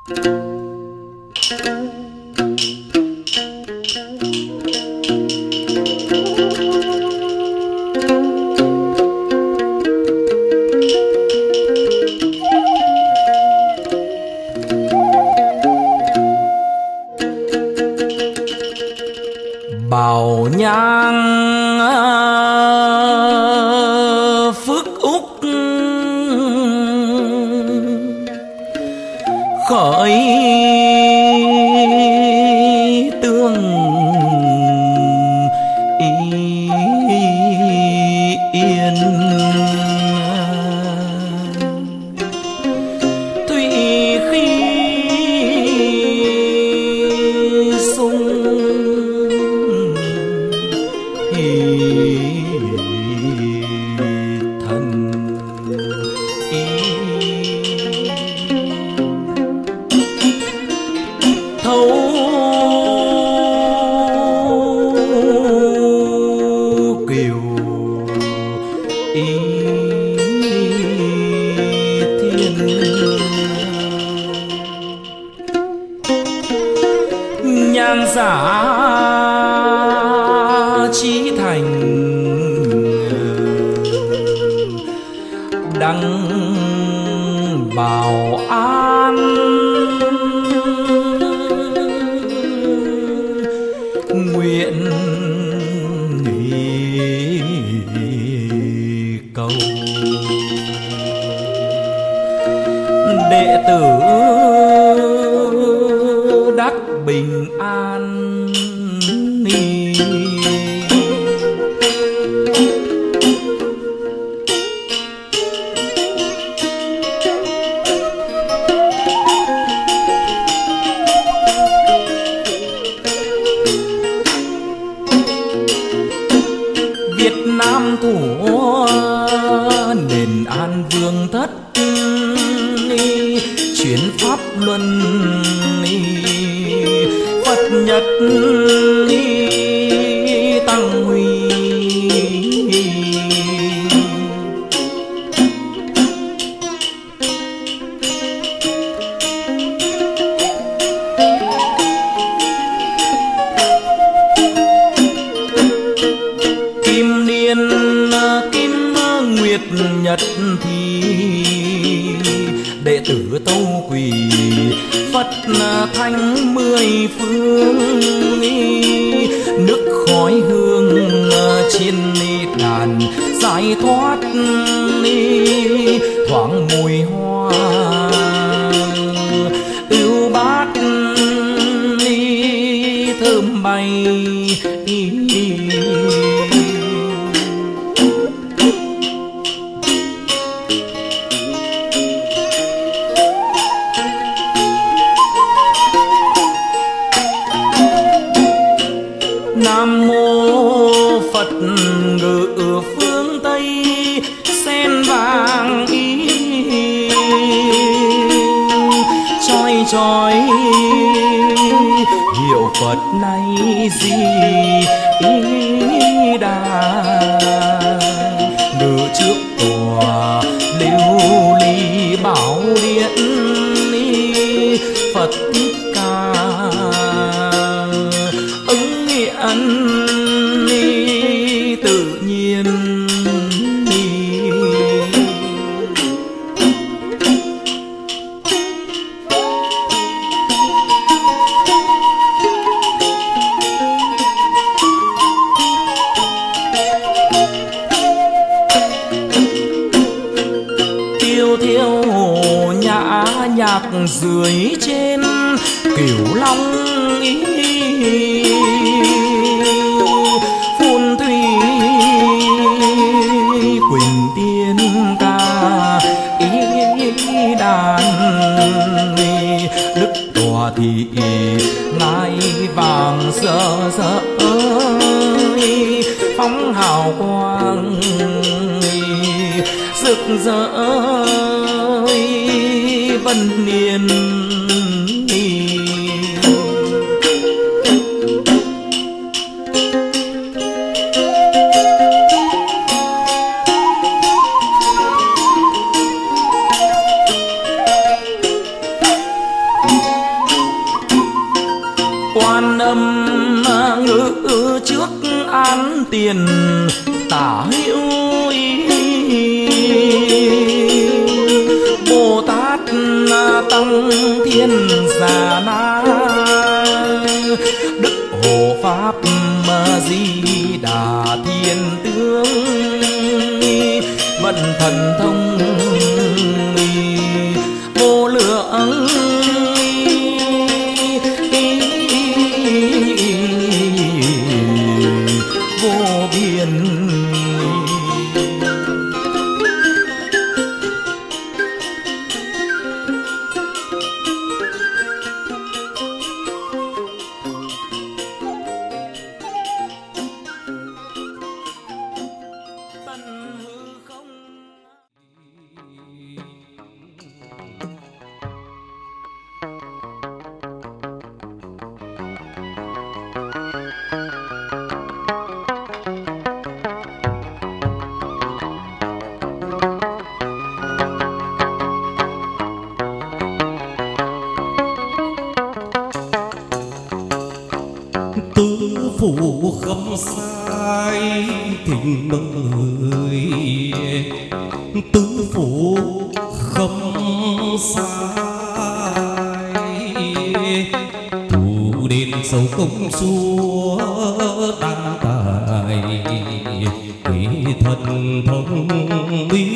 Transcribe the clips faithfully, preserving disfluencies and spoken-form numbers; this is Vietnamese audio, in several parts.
Bảo nhang phước úc khởi tương yên, thủy khí sung thần ý thấu kiều ý thiên, nhan giả chí thành đăng bảo an, nguyện cầu đệ tử đắc bình an. Việt Nam thủ nền an vương thất, chuyển pháp luân Phật nhật tăng huy, kim niên kim nguyệt nhật thì đệ tử tâu quỳ Phật thánh mười phương, nước khói hương trên đàn giải thoát thoáng mùi hoa ưu bát thơm bay. Nam mô Phật ngự phương Tây, sen vàng ý chói chói hiệu Phật này gì ý đà, ngự trước tòa lưu ly bảo điện Phật Thích Ca, ứng hiện tự nhiên. Tiêu thiêu nhã nhạc dưới trên Cửu Long ý, phun thủy quỳnh tiên ca ý đàn, đức tòa thị ngai vàng rỡ rỡ phóng hào quang rực rỡ vân niên. tiền tả hữu Bồ Tát tăng thiên giả na Đức Hộ Pháp Di Đà Thiên Tướng vận thần thông vô lượng vô biên. Phủ khâm sai thỉnh mời tứ phủ khâm sai thủ đền sầu công chúa đăng tài kỳ thần thông bí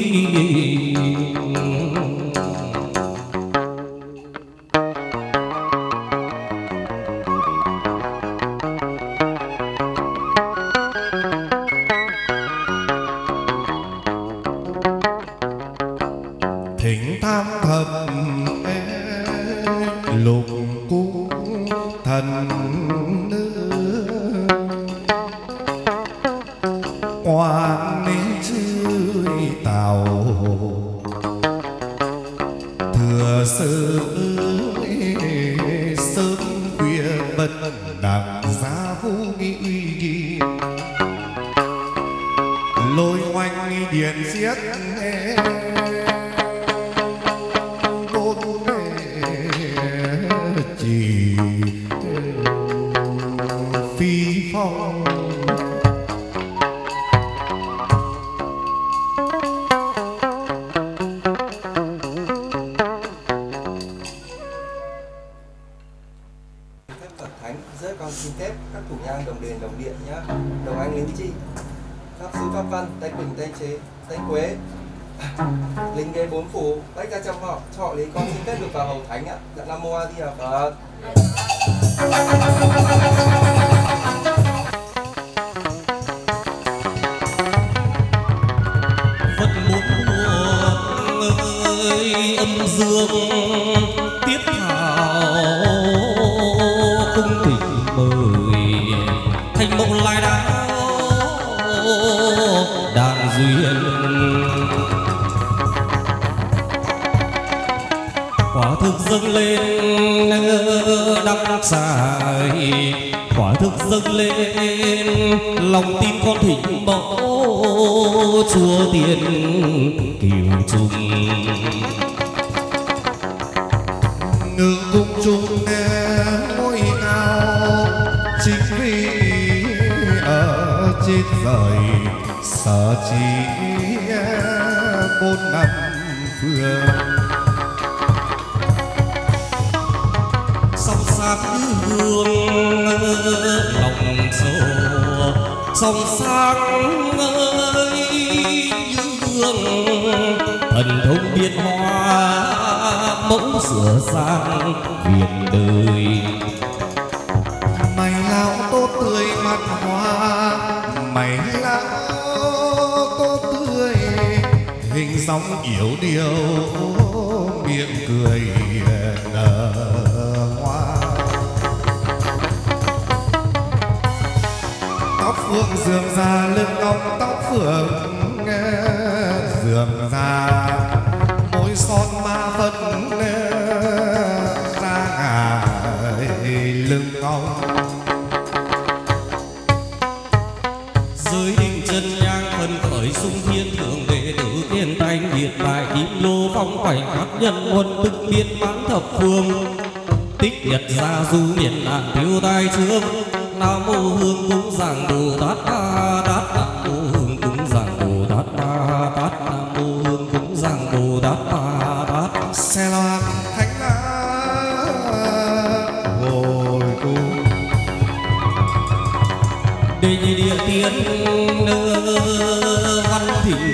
du miền nạn thiếu tai trước nam mô hương cúng rằng Bồ Tát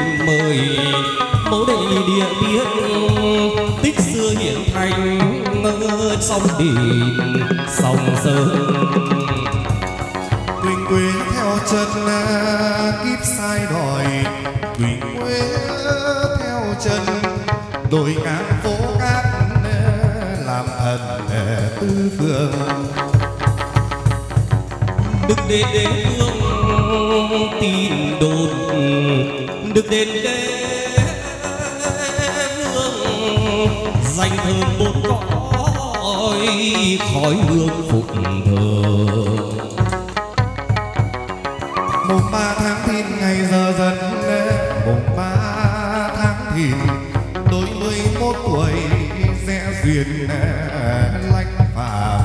mời mẫu đệ địa biết tích xưa hiện thành sông đỉnh sông sơn. Quỳnh quế theo chân kiếp sai đòi, Quỳnh quế theo chân đồi ngang phố cát làm thần tư phương. Đức đến đế phương tin đồn, đức đến đế phương danh thơm bốn cõi khói hương phục thờ. Mùng ba tháng thìn ngày giờ dần, mùng ba tháng thìn đôi mươi mốt tuổi sẽ duyên lanh phàm.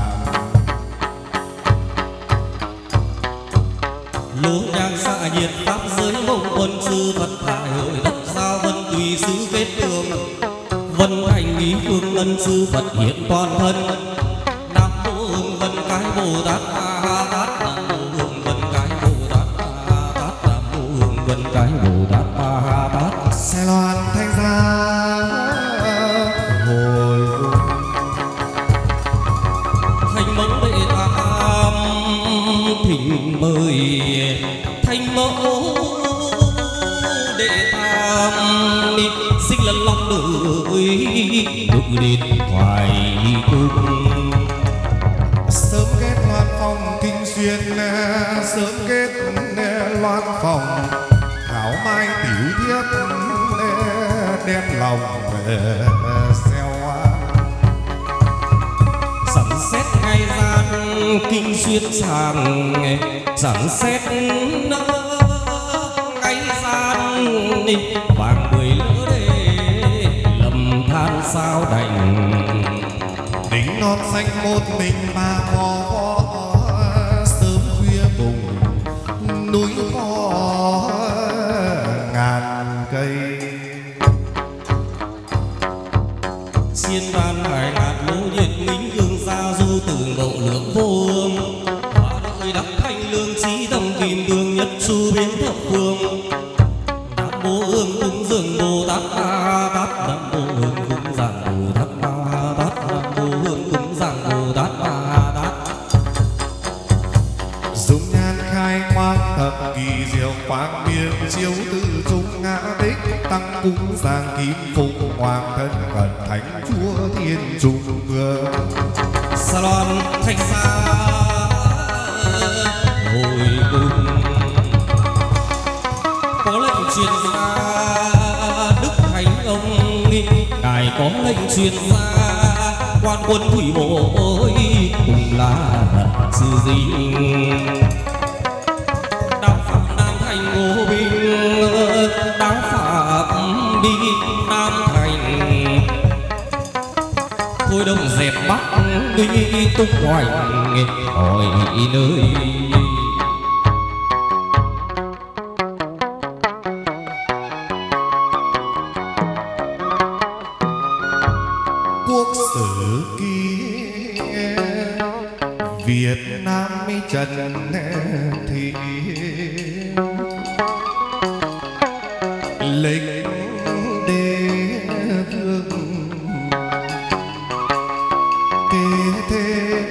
Lỗ nhang xạ nhiệt pháp giới mộng quân sư Phật đại hội đất giao vân tùy sứ kết tường vân thành ý phương ân sư Phật hiện toàn thân. Nam mô hương vân cái Bồ Tát A Ha Tát, Nam mô hương vân cái Bồ Tát A Ha Tát, Nam mô hương vân cái Bồ Tát A Ha Tát. Xe loan thanh gia hồi Thanh mẫu đệ tam thỉnh mời, thanh mẫu đệ tam sinh lần lòng đời được đến thoại cung. sớm kết loan phòng kinh xuyên, sớm kết loan phòng thảo mai tiểu thiết đem lòng xeo hoa. Sẵn xét ngay gian kinh xuyên sàng, sẵn xét ngay gian vàng mười lỡ đề lầm than sao đành. Đỉnh non xanh một mình ba vò vò, sớm khuya vùng núi có ngàn cây. Xiên ban hải ngạt lỗ nhiệt minh hương gia du từ độ lượng vô ương. Hóa đợi đắc thanh lương trí tâm kim đường nhất su biến thập phương. Nam mô hương cúng dường Bồ Tát A Ha Tát, Nam mô hương cúng dường Bồ Tát A Ha Tát, Nam mô hương cúng dường Bồ Tát A Ha Tát. Dung nhan khai quang thập kỳ diệu quang miên chiếu tự trung ngã đích tăng cúng giang kim phụng hoàng thân cẩn thánh chúa thiên trung vương. Sa loan thanh xa hồi cung, có lệnh truyền ra đức thánh ông ngài có lệnh truyền ra quan quân thủy bộ cùng là sư dinh. Đạo phạm Nam Thành Ngô Binh, đạo phạm Binh Nam Thành thôi đồng dẹp Bắc đi tung hoành hỏi nơi. Quốc sử ký Việt Nam trần thị, lệnh đế vương kế thế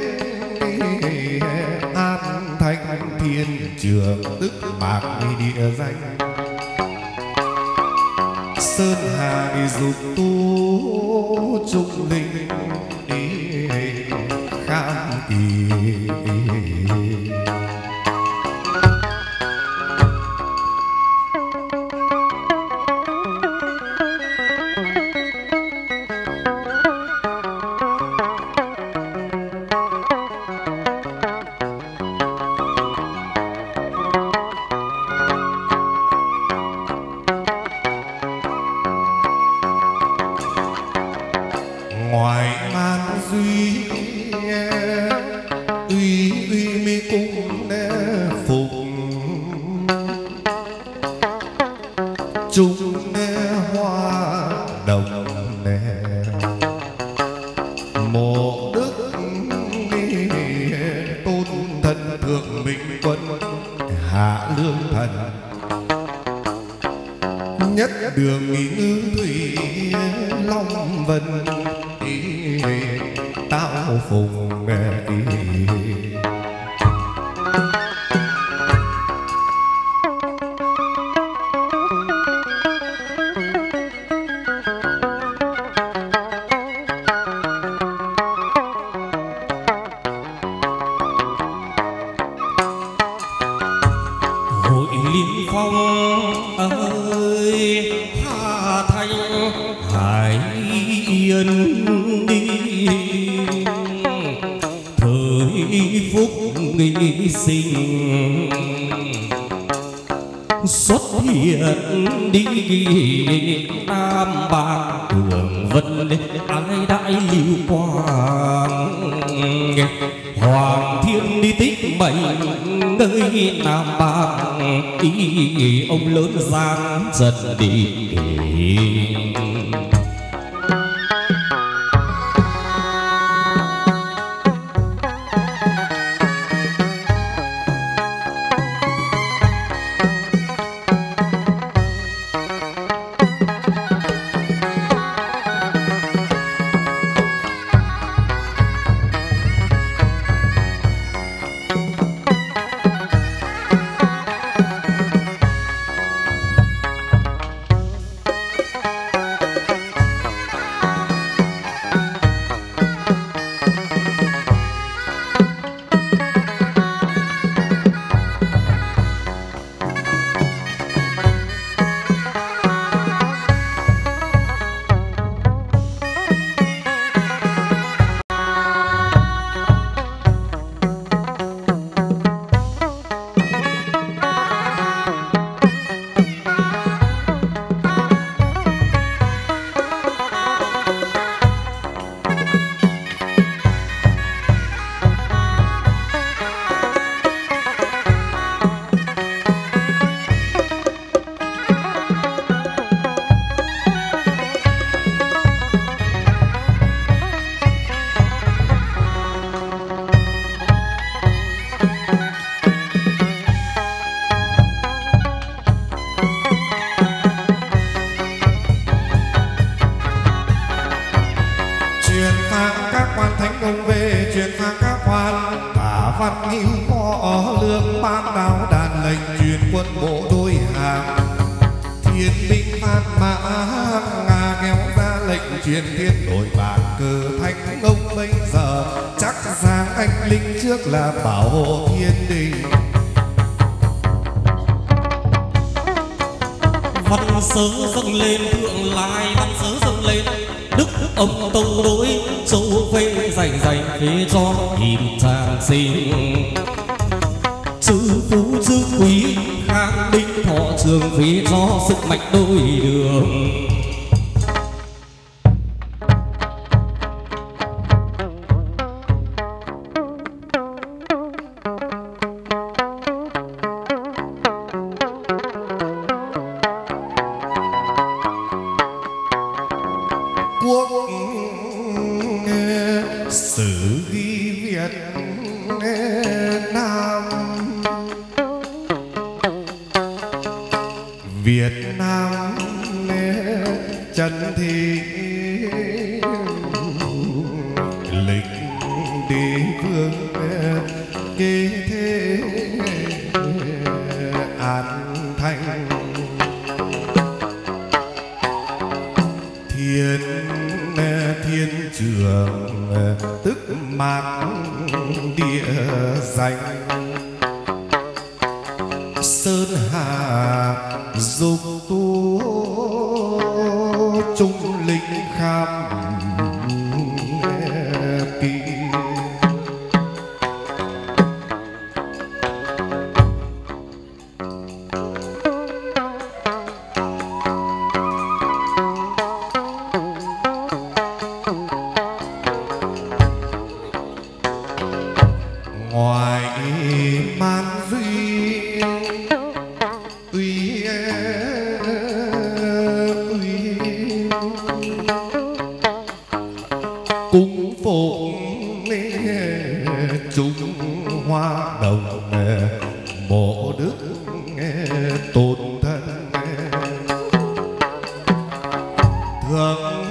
an thanh thiên trường tức bạc địa danh. Sơn hà dục tu trung linh kham kỳ. Ngoài man duy uy uy mi cung phục chung hoa đồng mộ đức tôn thân thượng minh quân hạ lương thần nhất nhất đường nghi ngư thủy long vân tạo phùng xuất hiện đi Nam Bang Đường Vân ai đại lưu quang Hoàng Thiên đi tích mệnh nơi Nam Bang ý ông lớn giang dần đi. hưởng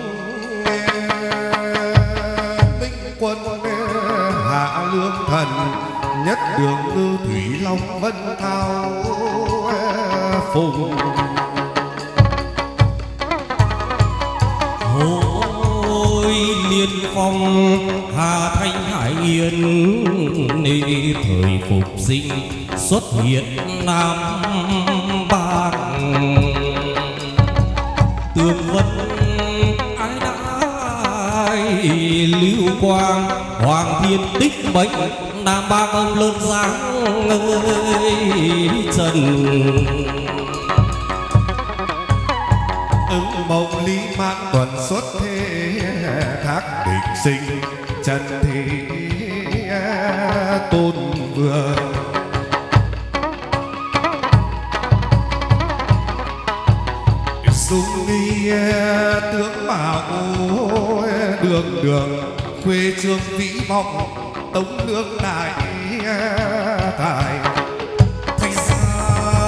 minh quân hạ lương thần nhất đường ngư thủy long vân thao phùng Hối liên phong hà thanh hải yên ni thời phục sinh xuất hiện nam bang tường vân ái đãi lưu quang hoàng thiên tích mệnh nam bang ông lớn dáng ơi trần ứng mộng lý mãn tuần xuất thế thác định sinh trần thị tôn vương dung đi tướng bảo đường đường khuê trương vĩ vọng tống lương đại tài thành ra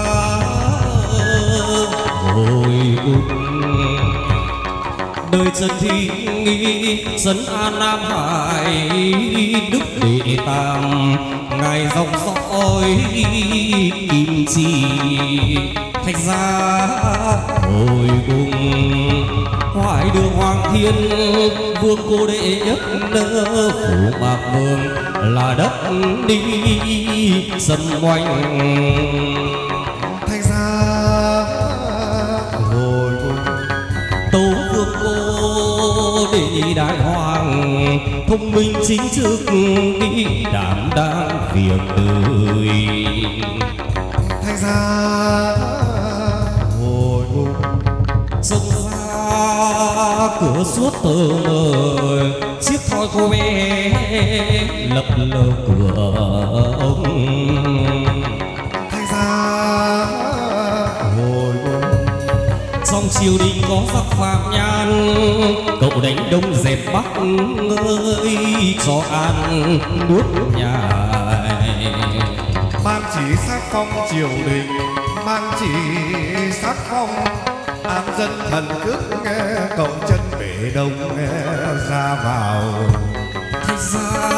hồi cung đời trần thị nghi trấn an nam hải đức đệ tam ngài dòng dõi kim chi thành ra hồi cùng hoài đưa hoàng thiên vương cô đệ nhất nơ phủ bạc vương là đất đi sân oanh thành ra hồi cùng tấu vương cô đệ đại hoàng thông minh chính trực đi đảm đang việc đời thành ra hồi cùng sông ra cửa suốt tờ mờ chiếc thoi cô bé lập lờ cửa ông thành ra hồi cùng trong triều đình có giặc phạm nhan cậu đánh đông dẹp bắc ơi cho an nước nhà ban chỉ sắc phong triều đình ban chỉ sắc phong an dân thần cước nghe cậu chân bể đông nghe ra vào thành ra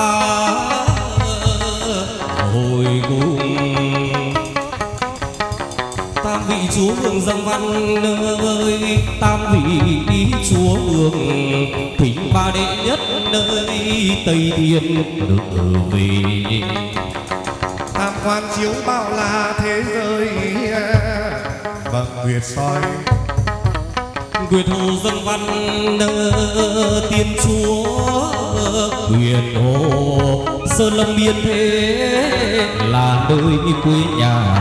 hồi cùng tam vị chúa vương dâng văn nơi tam vị chúa vương thỉnh ba đệ nhất nơi tây thiên được về tam quan chiếu bao la thế giới vầng nguyệt soi Nguyệt hồ dâng văn tiên chúa Nguyệt hồ sơn lâm biên thế là nơi quê nhà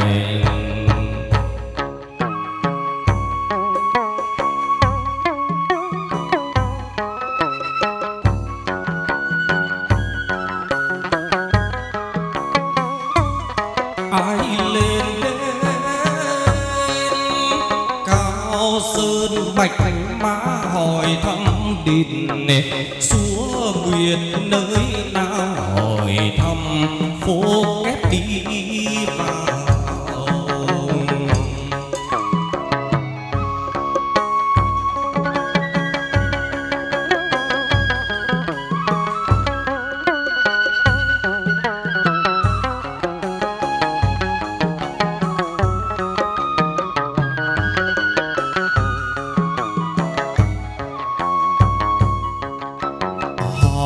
ai lên cao sơn bạch mã hỏi thăm đình chúa Nguyệt nơi nào hỏi thăm phố ép đi vào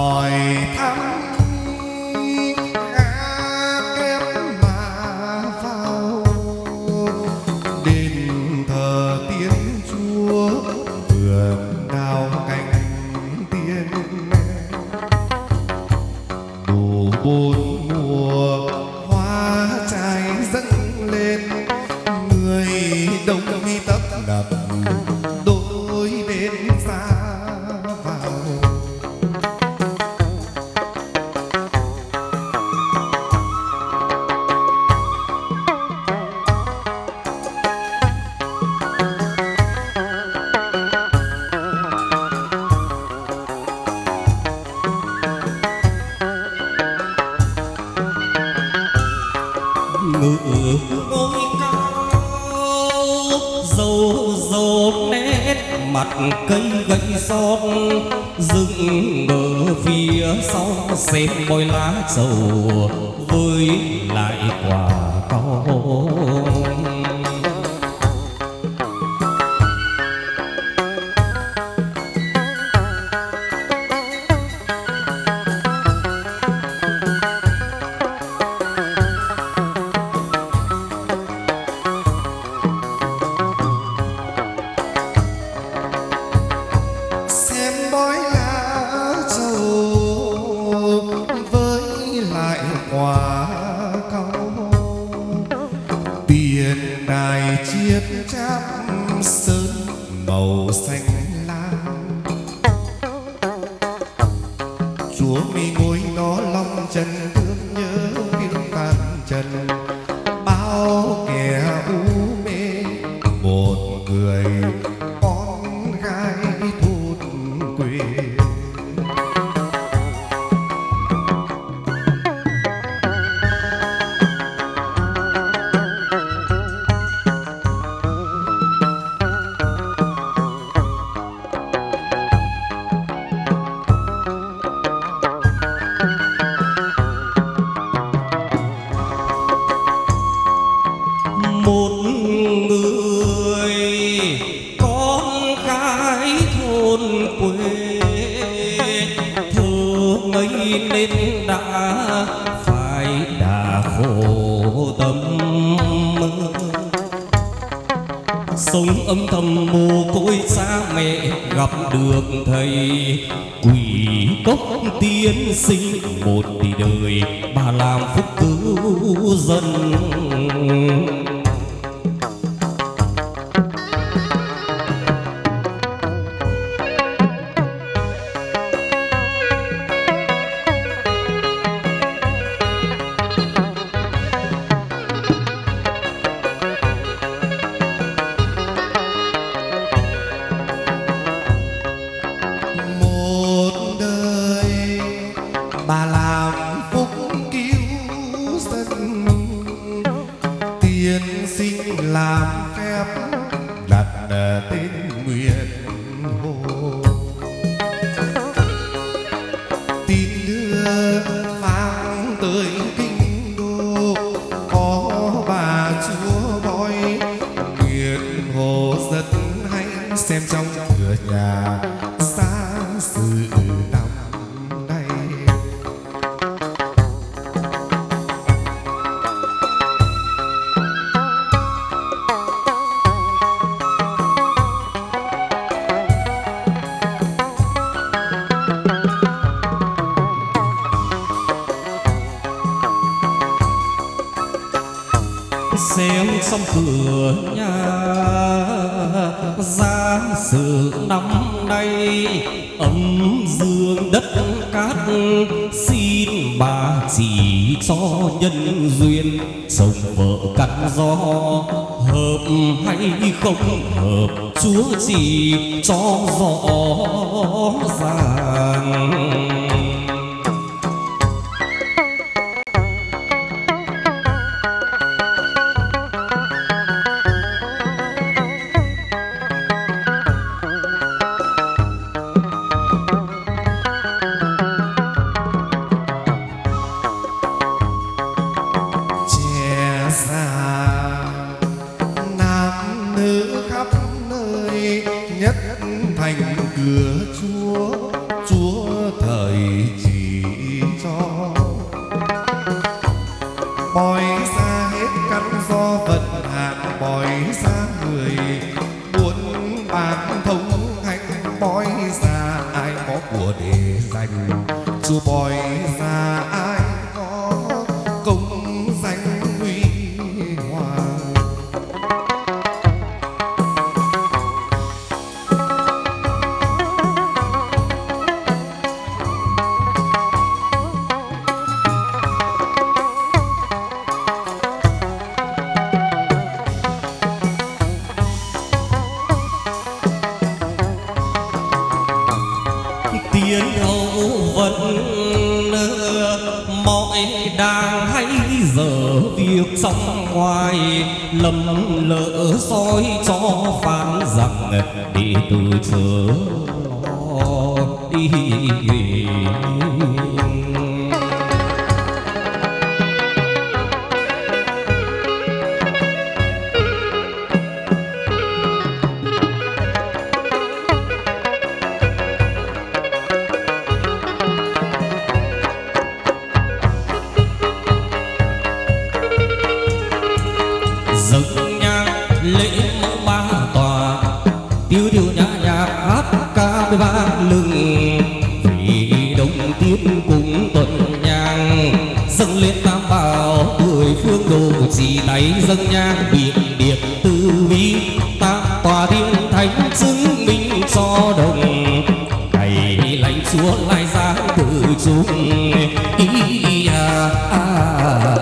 hỏi thăm gã kém mà nét mặt cây gậy xót dựng ở phía sau xếp bôi lá trầu với lại quả cau. xem xong cửa nhà ra sự năm nay ấm dương đất cát, xin bà chỉ cho nhân duyên chồng vợ cắt gió hợp hay không hợp, Chúa chỉ cho rõ ràng. mọi đang hay giờ việc xong ngoài lầm lỡ soi cho phán rằng đệ tử chớ lo đi. vang lừng vì đông tiến cùng tuần nhang dâng lên tam bảo mười phương đồ chỉ tay dâng nhang biệt điệp tư vi tam tòa thiên thánh chứng minh cho đồng ngày lãnh chúa lại ra từ chúng ý à, à.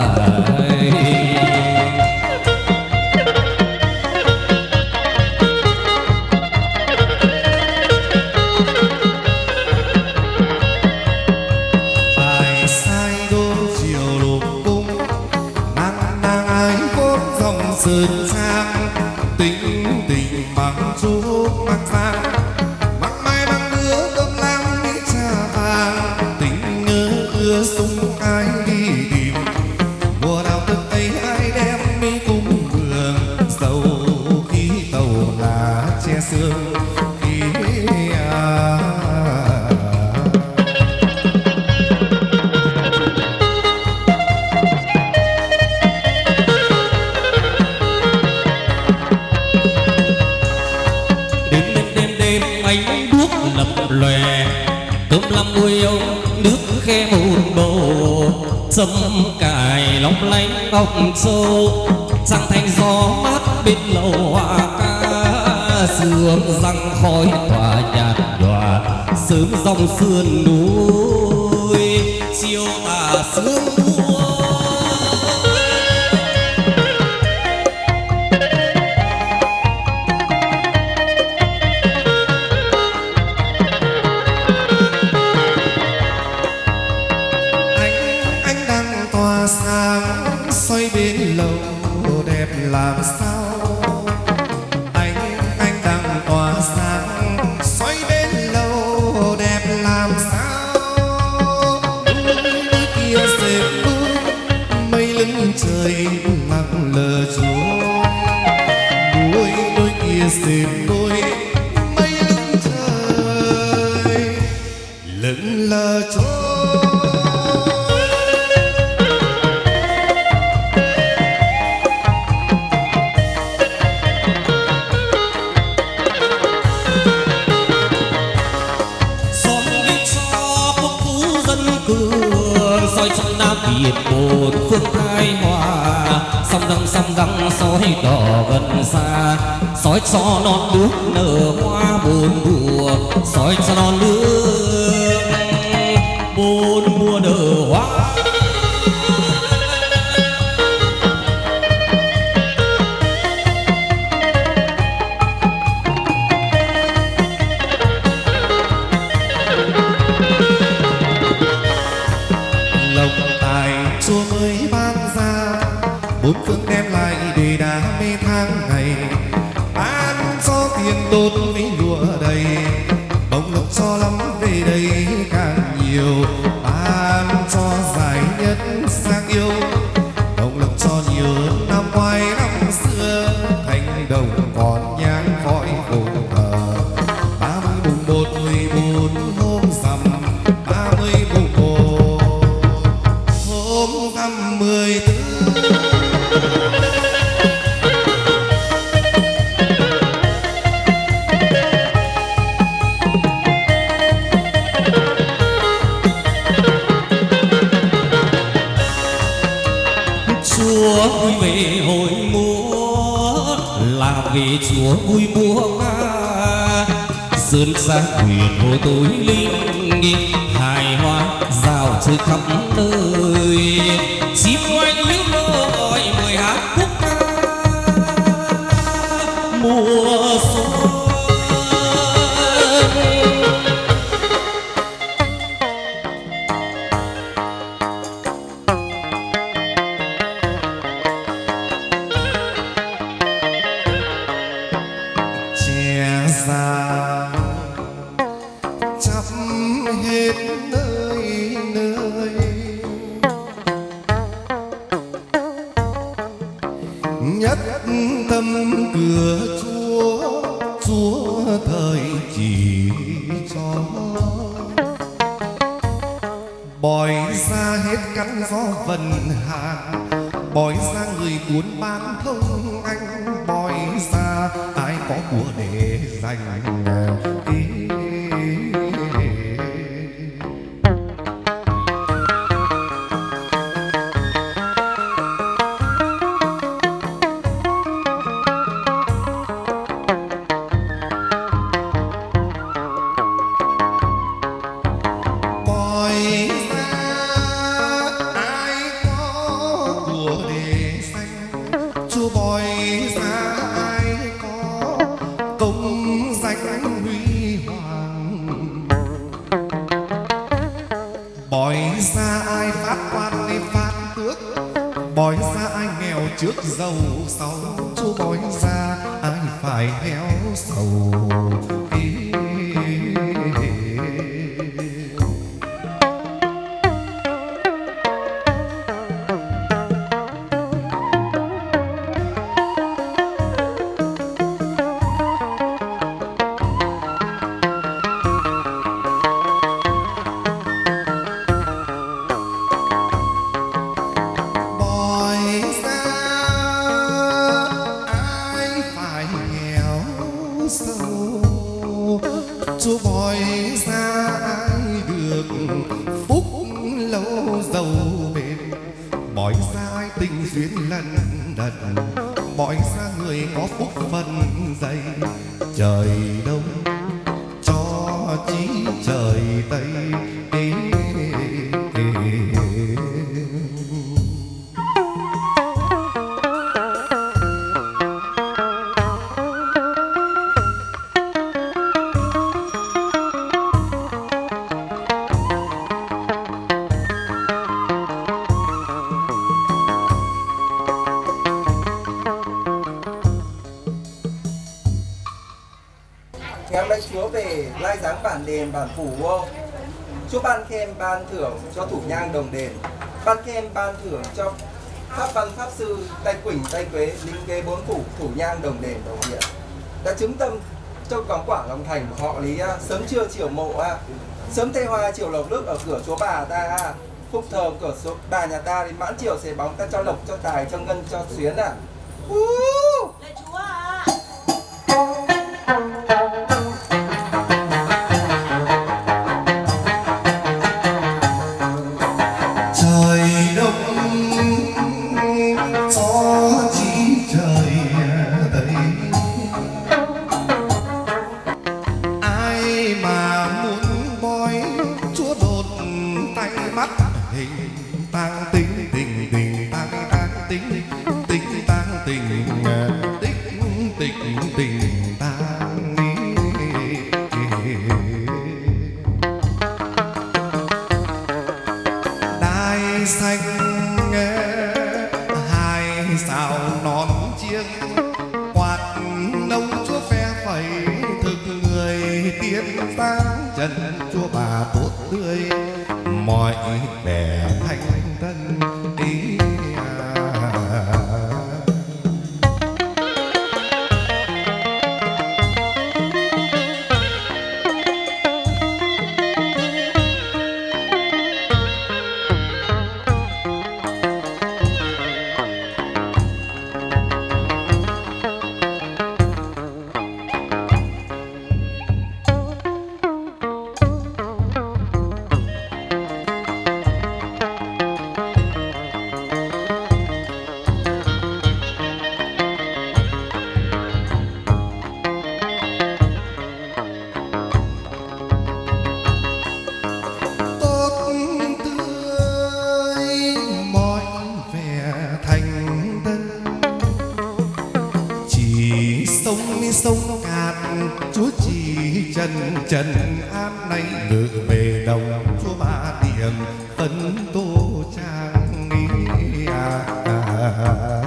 Sơn sang tính tình bằng chú mang sang mang mai mang đứa cơm lam mỹ trà vàng tình nhớ ưa sung ai đi tìm mùa nào từng ấy ai đem mi cung đường dầu khí tàu lá che sương khí à. lòe cơm làm mùi yêu nước khe một bầu chấm cài long lanh ngọc châu trăng thanh gió mát bên lầu hoa ca sương răng khói tỏa nhạt nhòa sớm dòng sườn núi chiều tà sương mùa. Xoay bên lầu đẹp làm sao anh anh đang tỏa sáng xoay bên lầu đẹp làm sao núi kia xếp núi mây lưng trời lặng lờ trôi núi núi kia xếp núi mây lưng trời lững lờ trôi. soi trong nam việt một phương thái hòa sông đăng sông đăng soi đỏ gần xa soi cho non nước nở hoa bốn mùa soi cho non nước bốn mùa nở hoa. Chúa mới ban ra bốn phương đem lại để đá mê tháng ngày ban cho tiền tốt với lụa đầy bông lộc cho lắm về đây càng nhiều ban cho giải nhất sang yêu bông lộc cho nhiều năm ngoài năm xưa thành đồng còn nhang khói vùng thờ ba mươi mùng một mười bốn hôm rằm ba mươi mùng một hôm năm mười tư. Chúa vui về hội múa là vì Chúa vui múa ca sơn xa quyền hồ tối linh hài hoa rào chơi khắp nơi chim oanh liễu lo gọi mời hát khúc ca mùa xuân. lời chỉ cho bòi ra hết cắn gió vần hà, bòi ra người buôn bán thông anh, bòi ra ai có của để dành ý. Trước giàu sau chú bói ra ai phải héo sầu ý. Chú bói ra ai được phúc lâu giàu bền, bói ra ai tình duyên lần đần, bói ra người có phúc phần dày. Trời đông cho chí trời tây ê, ê, ê. Ngày nay Chúa về lai dáng bản đền bản phủ ô. Chúa ban khen ban thưởng cho thủ nhang đồng đền, ban khen ban thưởng cho pháp văn pháp sư tay quỳnh tay quế linh kế bốn phủ thủ nhang đồng đền đồng điện, đã chứng tâm cho quán quả lòng thành của họ Lý sớm trưa chiều mộ sớm thay hoa chiều lộc nước ở cửa chúa bà ta, phúc thờ cửa số bà nhà ta đến mãn chiều xế bóng ta cho lộc cho tài cho ngân cho xuyến à. Uh! Lạy Chúa ạ. Tăng tính tình tình tăng tăng tính tính tăng tình tích tích tình tăng đai xanh hai sao nón chiêng quạt nông chúa phe phẩy thực người tiên tăng trần chúa bà tốt tươi mọi vẻ thanh tân ý sông cạn chúa chỉ trần trần an nay ngự về đồng chúa ba điểm ấn tô trang ý à, à, à.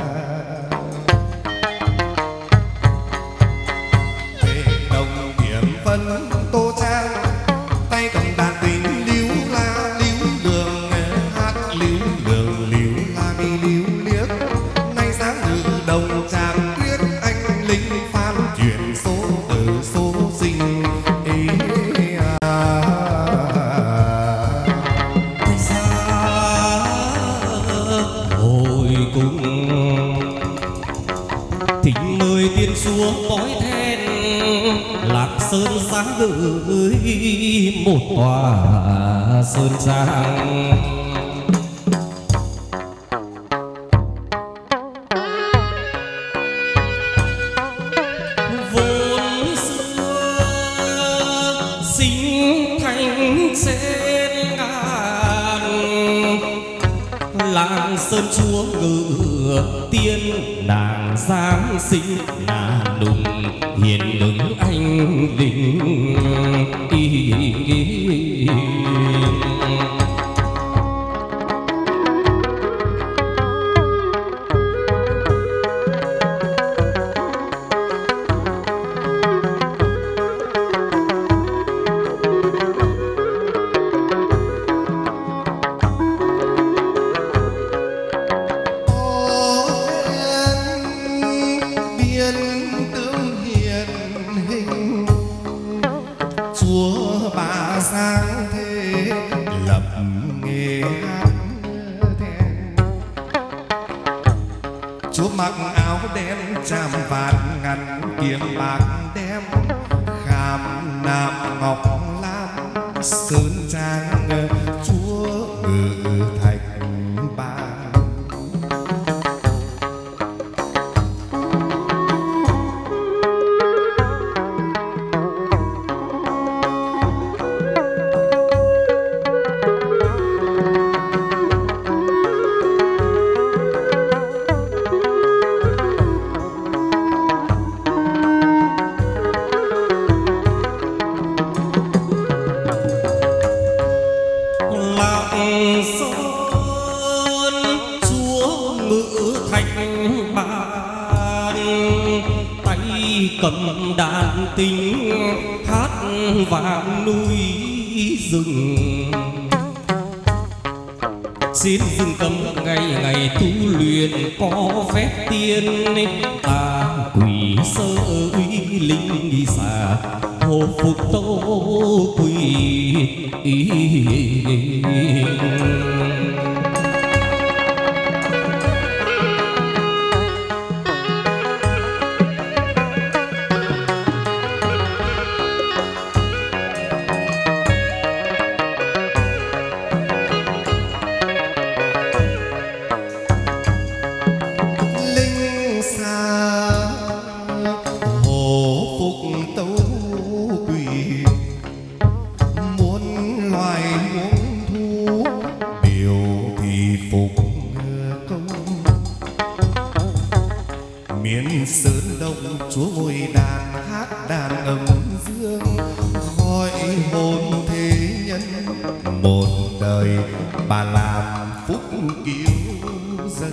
Về đồng điểm phân tô trang tay cầm đàn tình líu la líu đường hát líu đường líu la mi líu liếc nay sáng ngự đồng tràng tuyết anh linh phan chuyển số từ số sinh gửi một tòa sơn trang. Vốn xưa sinh thành trên ngàn, làng sơn chúa ngự tiên nàng giáng sinh là đùng hiền ứng anh linh. Chúa mặc áo đen chàm vạt ngăn kiếm bạc đem, khảm nạm ngọc lam sơn trang Chúa ngự thạch bàn. Cầm đàn tính hát vang núi rừng, xin rừng cầm ngày ngày tu luyện có phép tiên. Ta quỳ sơ uy linh đi xa hồ phục tô quỳ. Miền Sơn Đông Chúa ngồi đàn hát đàn âm dương, gọi hồn thế nhân một đời bà làm phúc cứu dân.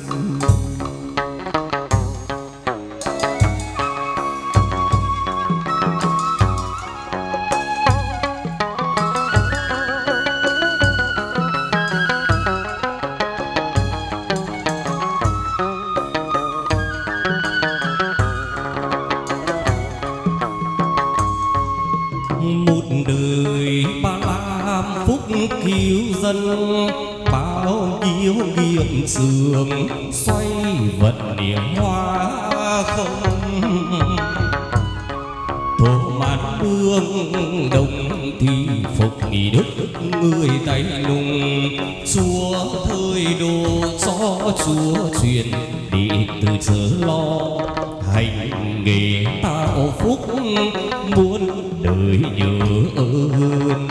Một đời ba làm phúc cứu dân, bao nhiêu nghiệp trường xoay vận niềm hoa không. Thổ mát hương đông thì phục nghỉ đức người tay nung. Chúa thời đồ cho Chúa truyền đi từ chớ lo, hành nghề tạo phúc muôn đời nhớ ơn.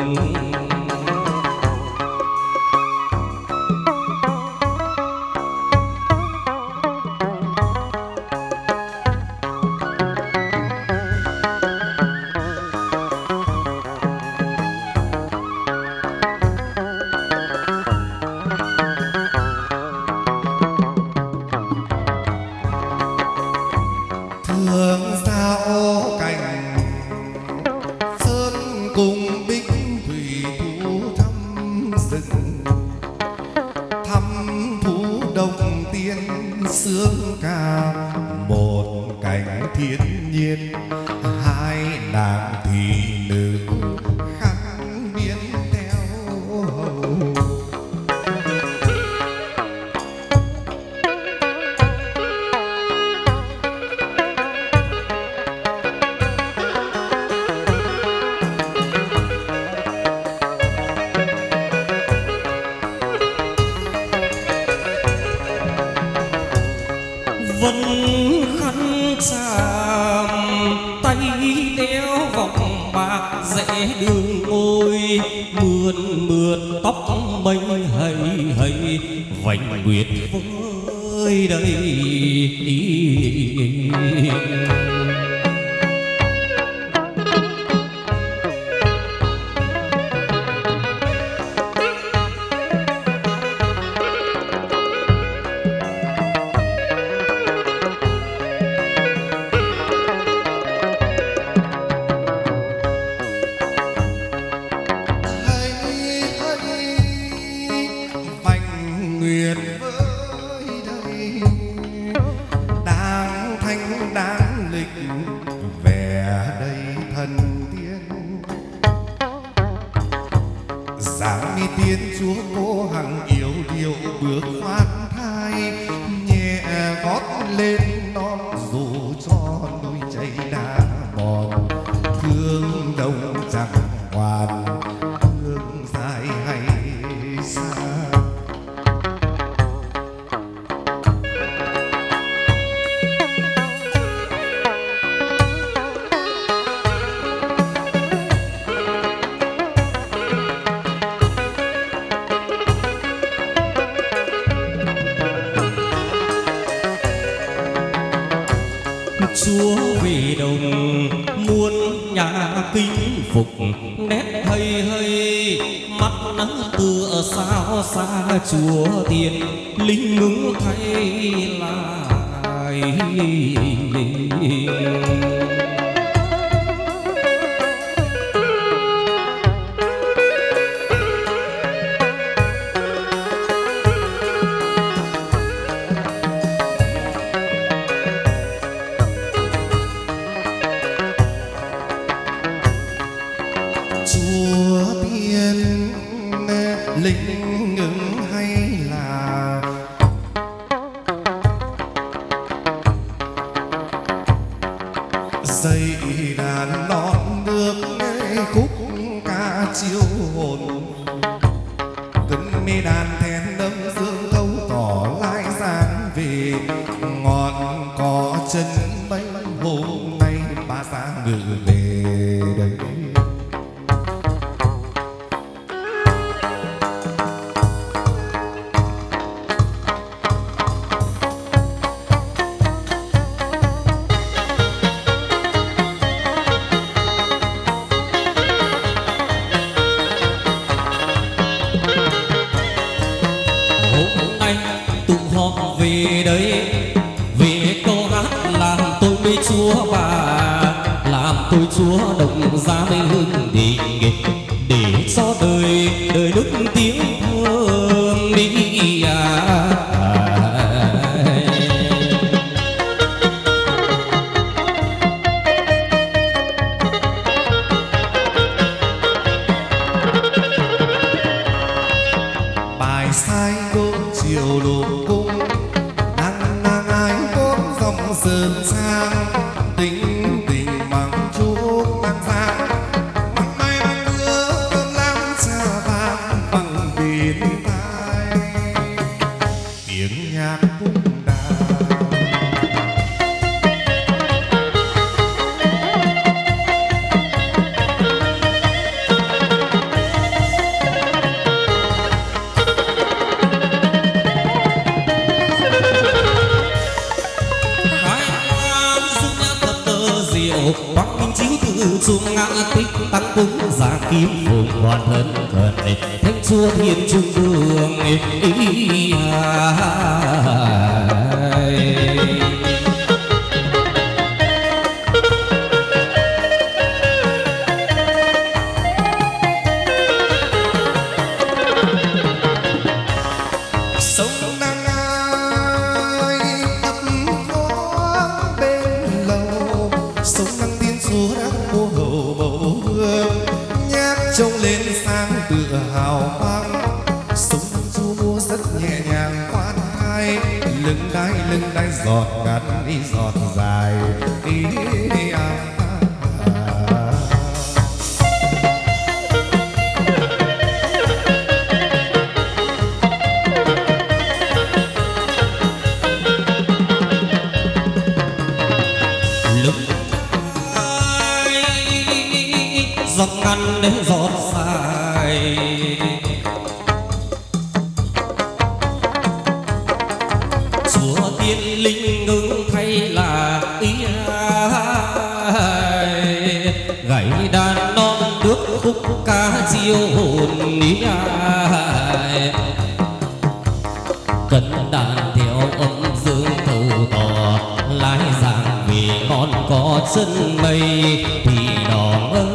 Thương sao cảnh sơn cùng bích thủy thú thăm rừng, thăm thú đồng tiên sướng ca một cảnh thiên nhiên. Hai nàng thị nữ khăn biến theo hầu, xe đường ngồi mượn mượn tóc mây hay hay vành nguyệt với đây. Chúa về đồng muôn nhà kính phục nét hay hay mắt nắng tựa sao xa Chúa tiền linh ngưỡng thay lại. linh ứng hay là dây đàn non nước nghe khúc ca chiêu hồn cân mê đàn then đâm dương thâu tỏ lại dáng về ngọn cỏ chân mây hôm nay ba sáng ngự về đây. Về đây về câu hát làm tôi mê Chúa bà, làm tôi Chúa động ra mê hương đình để cho đời đời nước tiếng thương đi à. Bài sai đô chiều lục cung sơn sang tính tình bằng chút tan giang mặt mai bằng mưa cơn lắm xa vang bằng biển tai tiếng nhạc cung đàn. Bắc Minh chiếu từ chuông ngã tích tăng cúng giả kiếm phụng hoàn thân cận thánh Chúa thiên trung đường ý trông lên sang tự hào quang sống du mua rất nhẹ nhàng khoan thai lưng đai lưng đai giọt ngắn đi giọt dài ý à. giọt ngăn đến giọt dài. Chúa tiên linh ngưng thay là ý ai, gảy đàn non nước khúc ca chiêu hồn ý ai. Cân đàn theo âm dương thâu tỏ, lái giang vì ngon có chân mây thì đỏ ơi.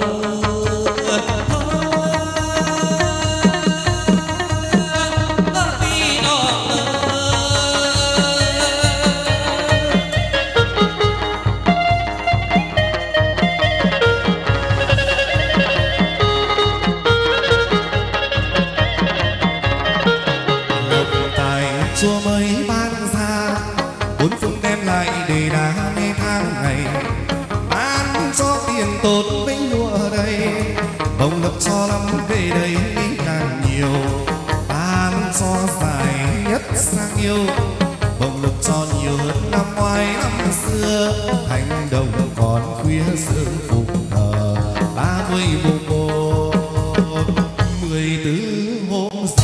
Chúa mới ban ra bốn phương đem lại để đá nghe tháng ngày, ban cho tiền tốt vinh lúa đầy, bồng lộc cho lắm về đây càng nhiều, ban cho dài nhất sang yêu, bồng lộc cho nhiều hơn năm ngoái năm xưa. Thành đồng còn khuya sương phục thờ ba mươi mùng một mười tứ hôm rằm.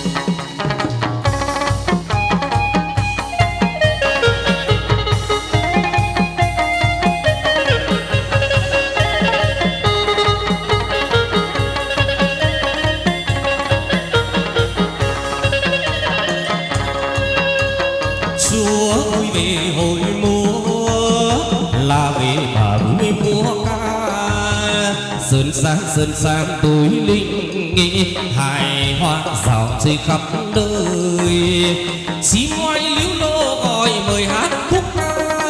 Sơn sáng sơn sáng tối linh nghi, hài hoa rào chơi khắp nơi. Chim ngoài líu lô gọi mời hát khúc ca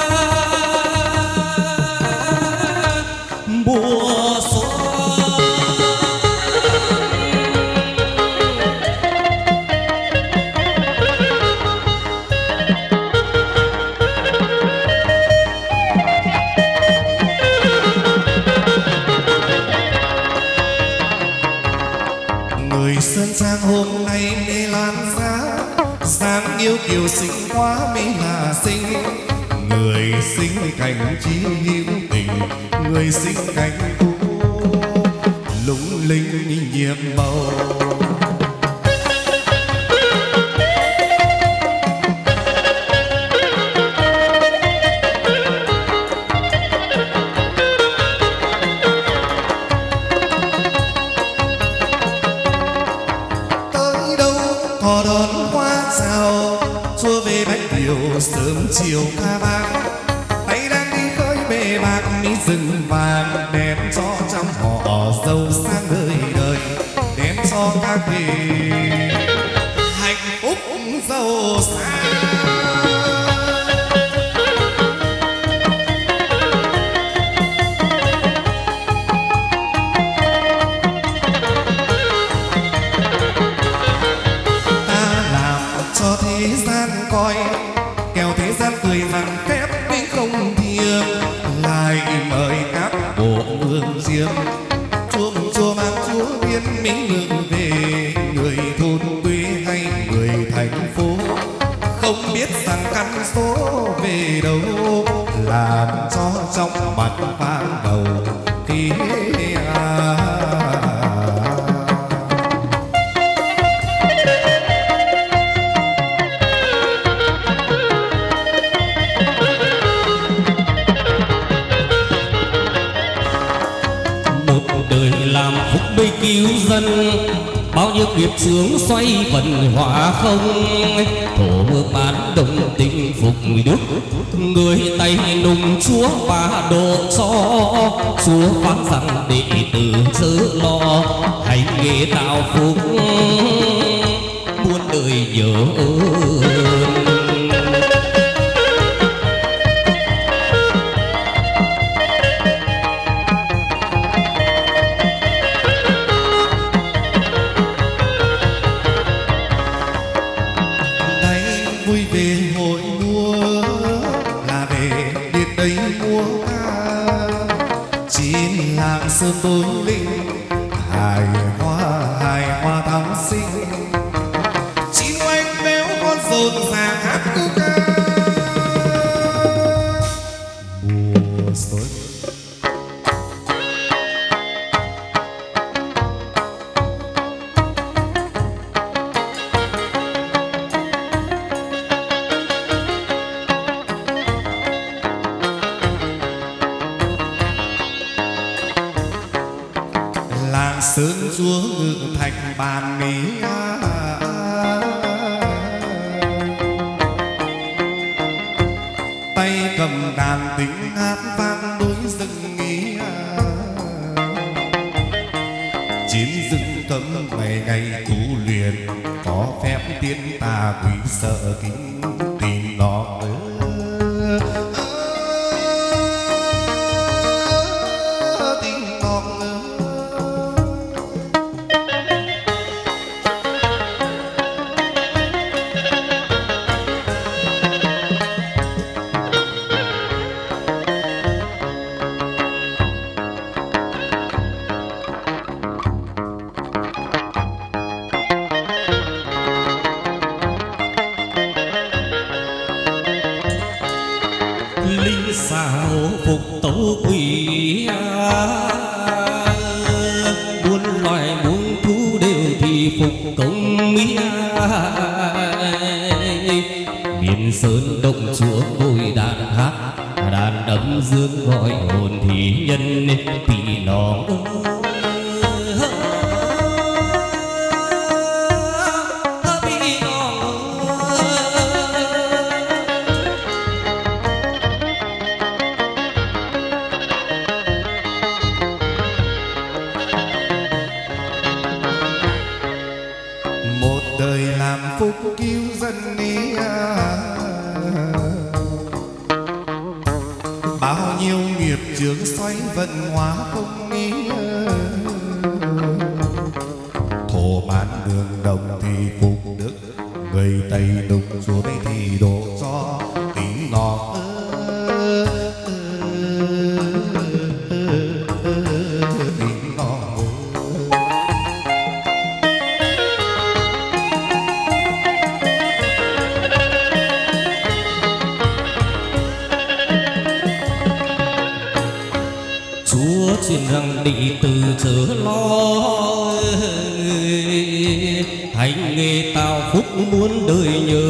mùa xuân. Sơn trang hôm nay mê lan giá, sáng yêu kiều xinh quá mới là xinh. Người sinh cảnh chi hữu tình, người sinh cảnh thu lung linh nhiệm màu. Họ đón hoa chào Chúa về bách điều sớm chiều ca vang, tay đang đi khơi bề bạc mi rừng vàng, đem cho trăm họ giàu sang đời đời, đem cho các vị hạnh phúc giàu sang. Thế gian coi kẻo thế gian cười rằng phép đi không thiêng, lại mời các bộ hương riêng chuông chùa mang chúa viên minh ngưỡng về. Người thôn quê hay người thành phố không biết rằng căn số về đâu, làm cho trong mặt vang đầu khi à. Làm phúc bê cứu dân, bao nhiêu nghiệp chướng xoay vận hóa không. Thổ mưa bán đồng tình phục đức, người tay nùng chúa ba độ cho. Chúa phán rằng đệ tử chớ lo, hành nghề tạo phúc muôn đời nhớ ơn. Vui về hội mùa là về điện đây múa ca, chín làng sơn tối linh hài hoa hài hoa thắm sinh, chín oanh béo con rộn ràng hát cu ca mùa xuân. làng Sơn Chúa ngự thành bàn mỹ tay cầm đàn tính hát vang đối rừng nghĩ chiến rừng cấm ngày ngày tu luyện có phép tiên tà quỷ sợ kính tìm nó Sơn động chúa ngồi đàn hát đàn ấm dương gọi hồn thì nhân tỷ nó một đời làm phúc cứu dân ý bao nhiêu nghiệp chướng xoay vận hóa không nghĩ thổ bán đường đồng thì phục đức người Tây đục chúa đây thì đổ cho tí nó xin rằng đi từ chớ lo hành nghề tạo phúc muốn đời nhớ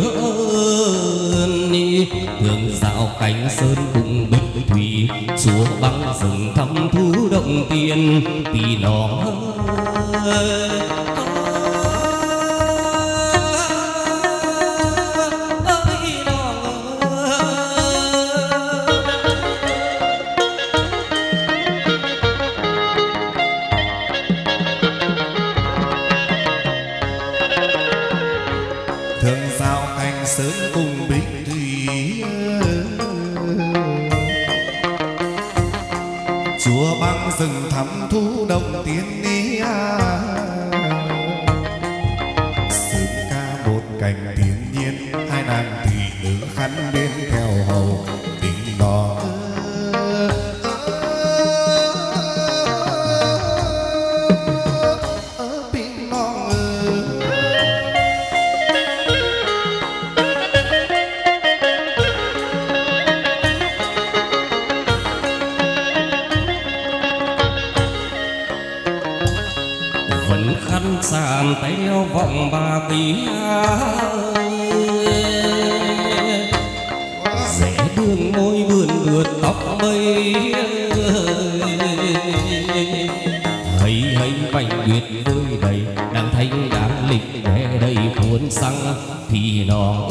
thường dạo cánh sơn cùng bích thủy chúa băng rừng thăm thu động tiền vì nó Sơn cùng bích thủy chúa băng rừng thăm thu đồng tiên ý sướng ca một cảnh thiên nhiên hai nàng thì đứng khăn bên theo hầu tình đó sàn tay vọng bà tí rẽ đường môi vườn lượt tóc mây hay hay vành nguyệt vơi đầy đang thanh đáng lịch để đầy cuốn xăng thì nó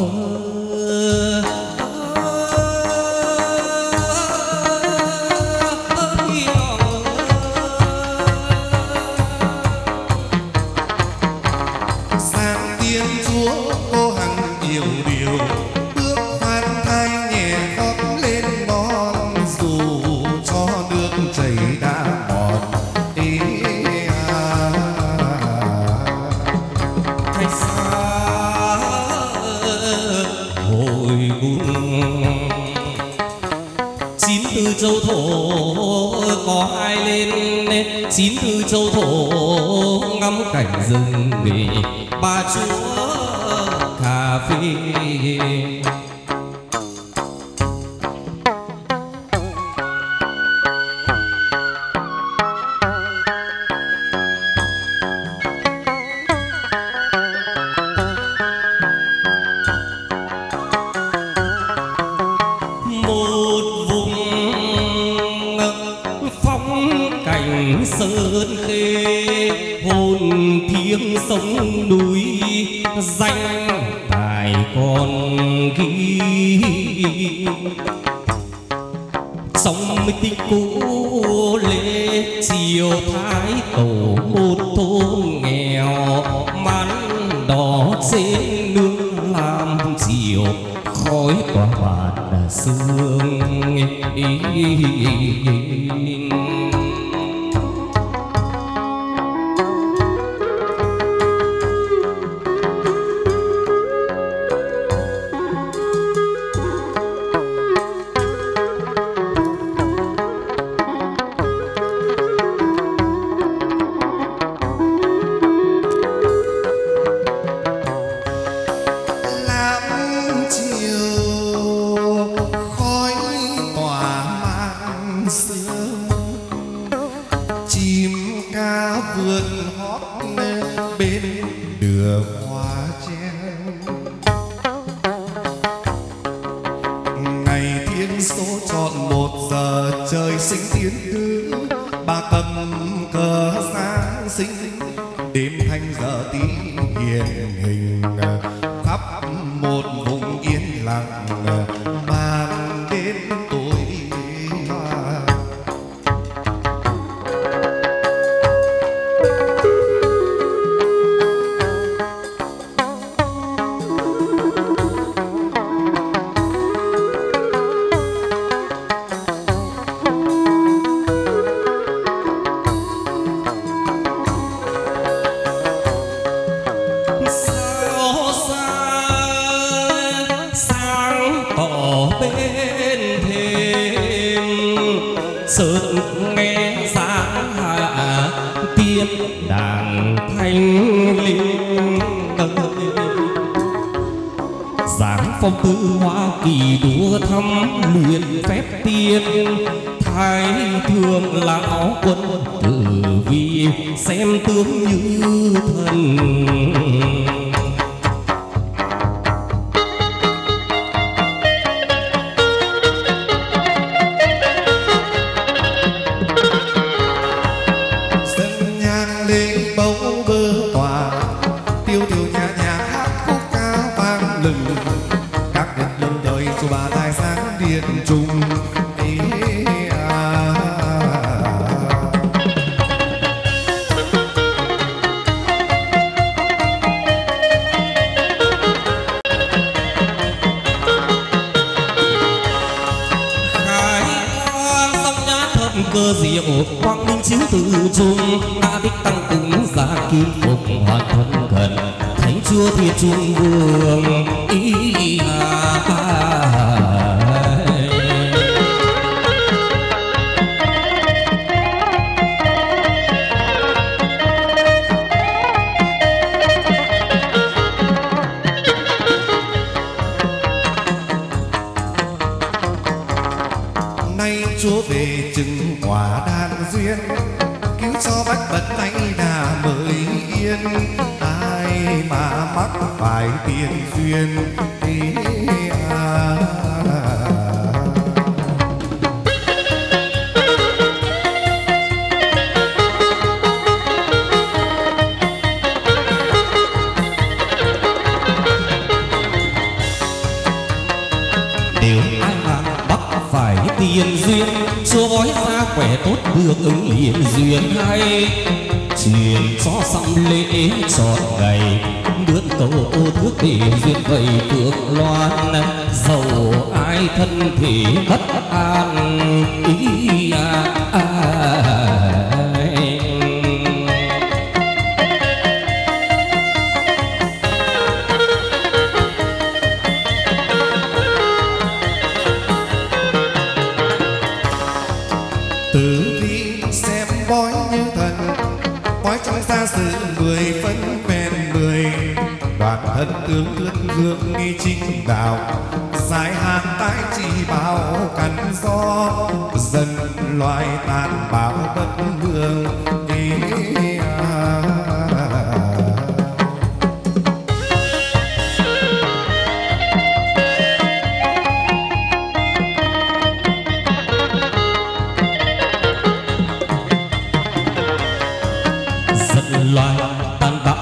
châu thổ có ai lên chín tư châu thổ ngắm cảnh rừng nghỉ bà chúa cà phê sơn khê tiếng sông núi danh tài còn ghi. Sông minh tinh cũ lễ chiều thái tổ một thôn nghèo mắn đỏ trên nương làm chiều khói tỏa bạt sương.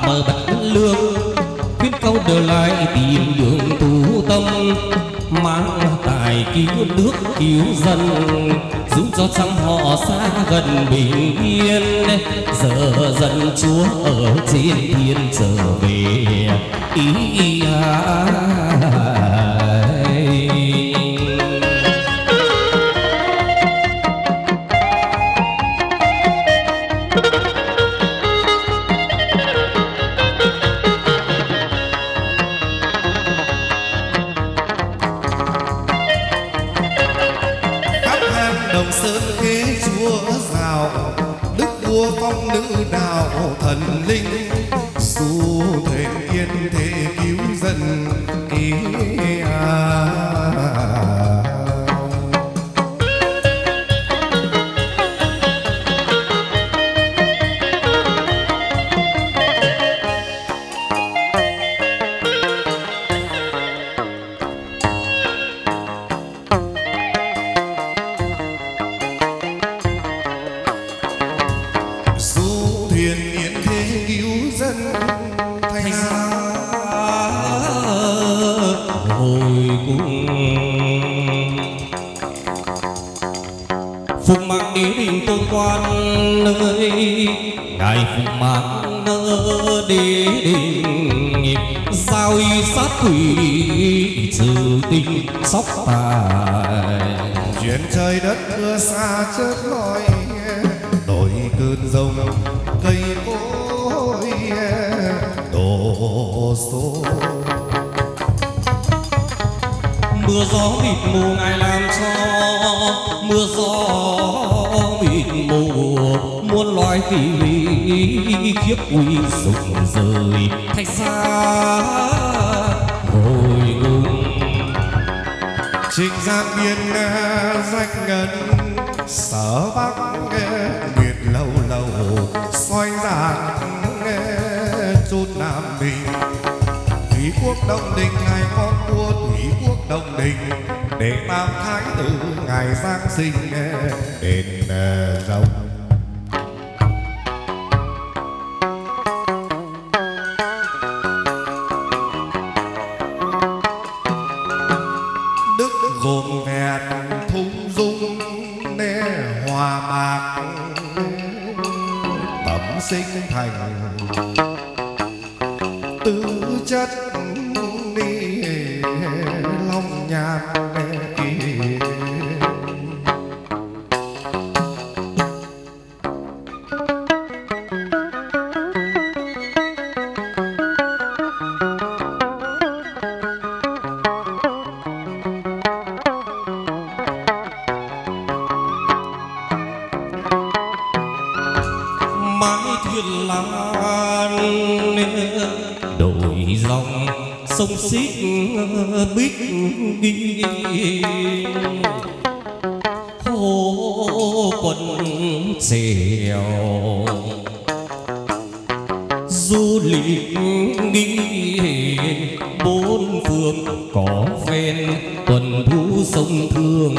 mờ bạch lương khuyên câu đưa lại tìm đường tu tâm mang tài cứu nước cứu dân giúp cho trăm họ xa gần bình yên giờ dân chúa ở trên thiên trở về ý thần linh du thuyền yên thế cứu dân ý à. Quỷ trừ tinh sóc tài chuyện trời đất mưa xa chớp lói đổi cơn rông cây cối đổ số mưa gió mịt mù ngài làm cho mưa gió mịt mù muôn loài kỳ vi khiếp uy sụp rời thay xa hồi gung trịnh giang biên danh ngân sở bắc nguyệt lâu lâu soi giang chốt nam bình thủy quốc đông đình ngài con vua thủy quốc đông đình để tam thái tử ngài giáng sinh đền rồng gồm vẹn thung dung nê hòa bạc tẩm sinh thành tư chất đi long nhàn sông xích bích đi hô quần trèo du lịch đi bốn phương có ven tuần thú sông Thương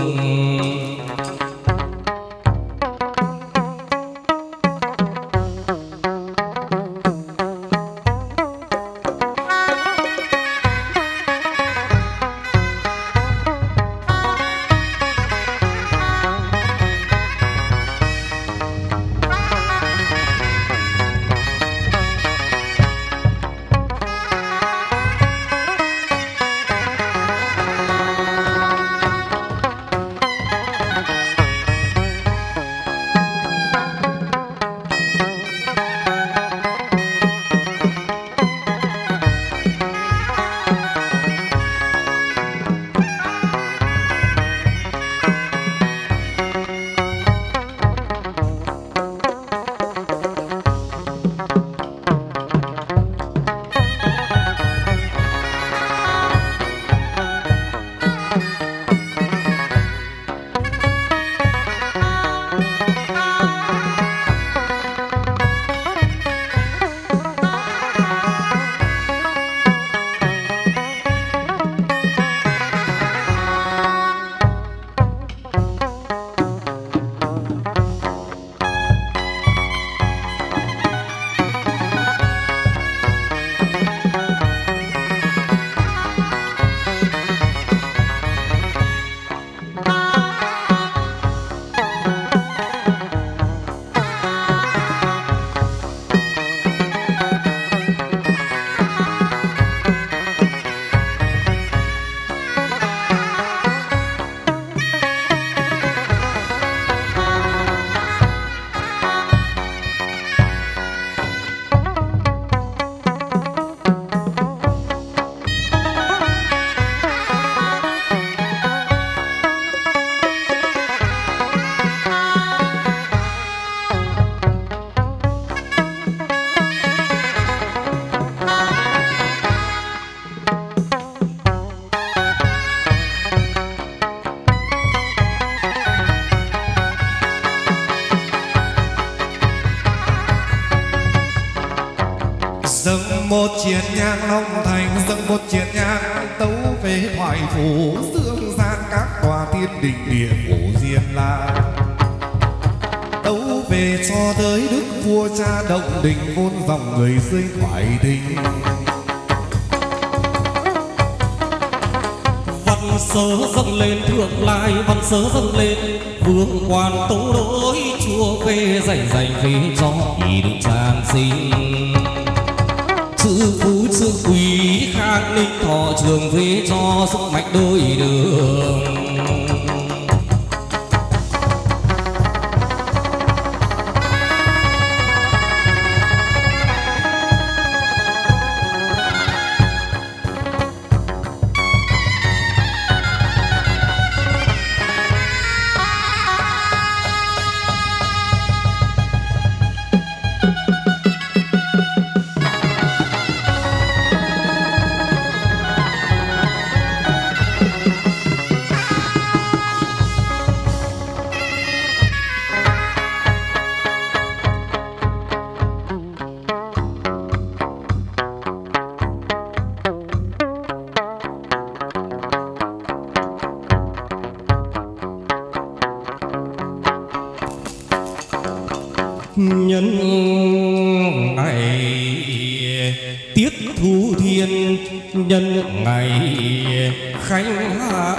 dâng một chiến nhang long thành, dâng một chiến nhang tấu về thoại phủ, dương gian các tòa thiên đình địa phủ diêm la, tấu về cho tới đức vua cha động đình, vốn dòng người dưới thoại đình. Văn sớ dâng lên thượng lai, văn sớ dâng lên vương quan tấu đối, chúa về dành dành về cho ý định trang sinh. Chữ phú chữ quý khang ninh thọ trường về cho sức mạnh đôi đường. Nhân ngày tiết thu thiên, nhân ngày khánh hạ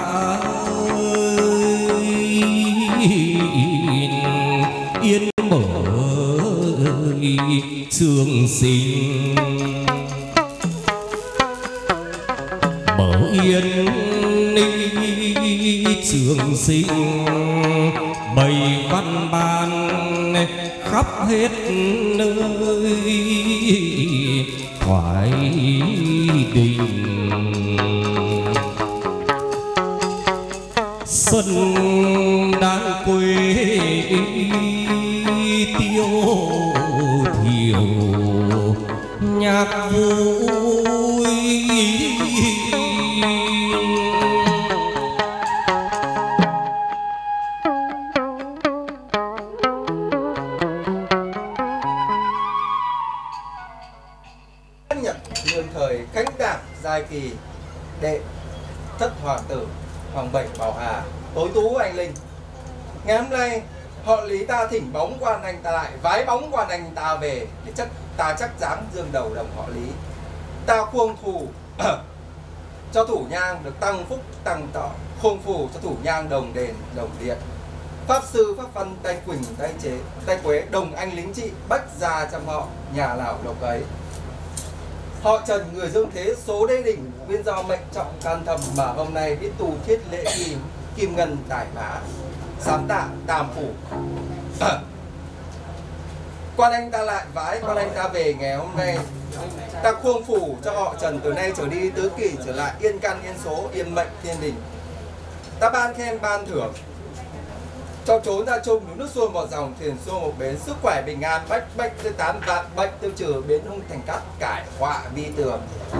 yên mở trường sinh, mở yên ninh trường sinh, bày văn ban khắp hết nơi thoại đình. Xuân đang quê tiêu thiểu nhạc vui, Giai Kỳ đệ thất hoàng tử Hoàng Bảy Bảo Hà tối tú anh linh. Ngày hôm nay họ Lý ta thỉnh bóng quan anh ta lại, vái bóng quan anh ta về để chắc ta chắc dáng dương đầu đồng họ Lý. Ta khuông phù cho thủ nhang được tăng phúc tăng tỏ, khuông phù cho thủ nhang đồng đền đồng điện. Pháp sư pháp văn tay quỳnh tay chế tay quế đồng anh lính trị, bách gia trăm họ nhà nào lộc ấy. Họ Trần người dương thế số đê đỉnh, nguyên do mệnh trọng can thầm mà hôm nay biết tu thiết lễ kim kim ngân tài bá sám tạ tam phủ. À, quan anh ta lại vái quan anh ta về ngày hôm nay. Ta khuông phủ cho họ Trần từ nay trở đi tứ kỷ trở lại yên căn yên số yên mệnh thiên đình. Ta ban khen ban thưởng cho trốn ra chung núi nước xuôi một dòng, thuyền xuôi một bến, sức khỏe bình an, bách bách tư tán vạn bệnh tiêu trừ, biến hung thành cát cải họa vi tường.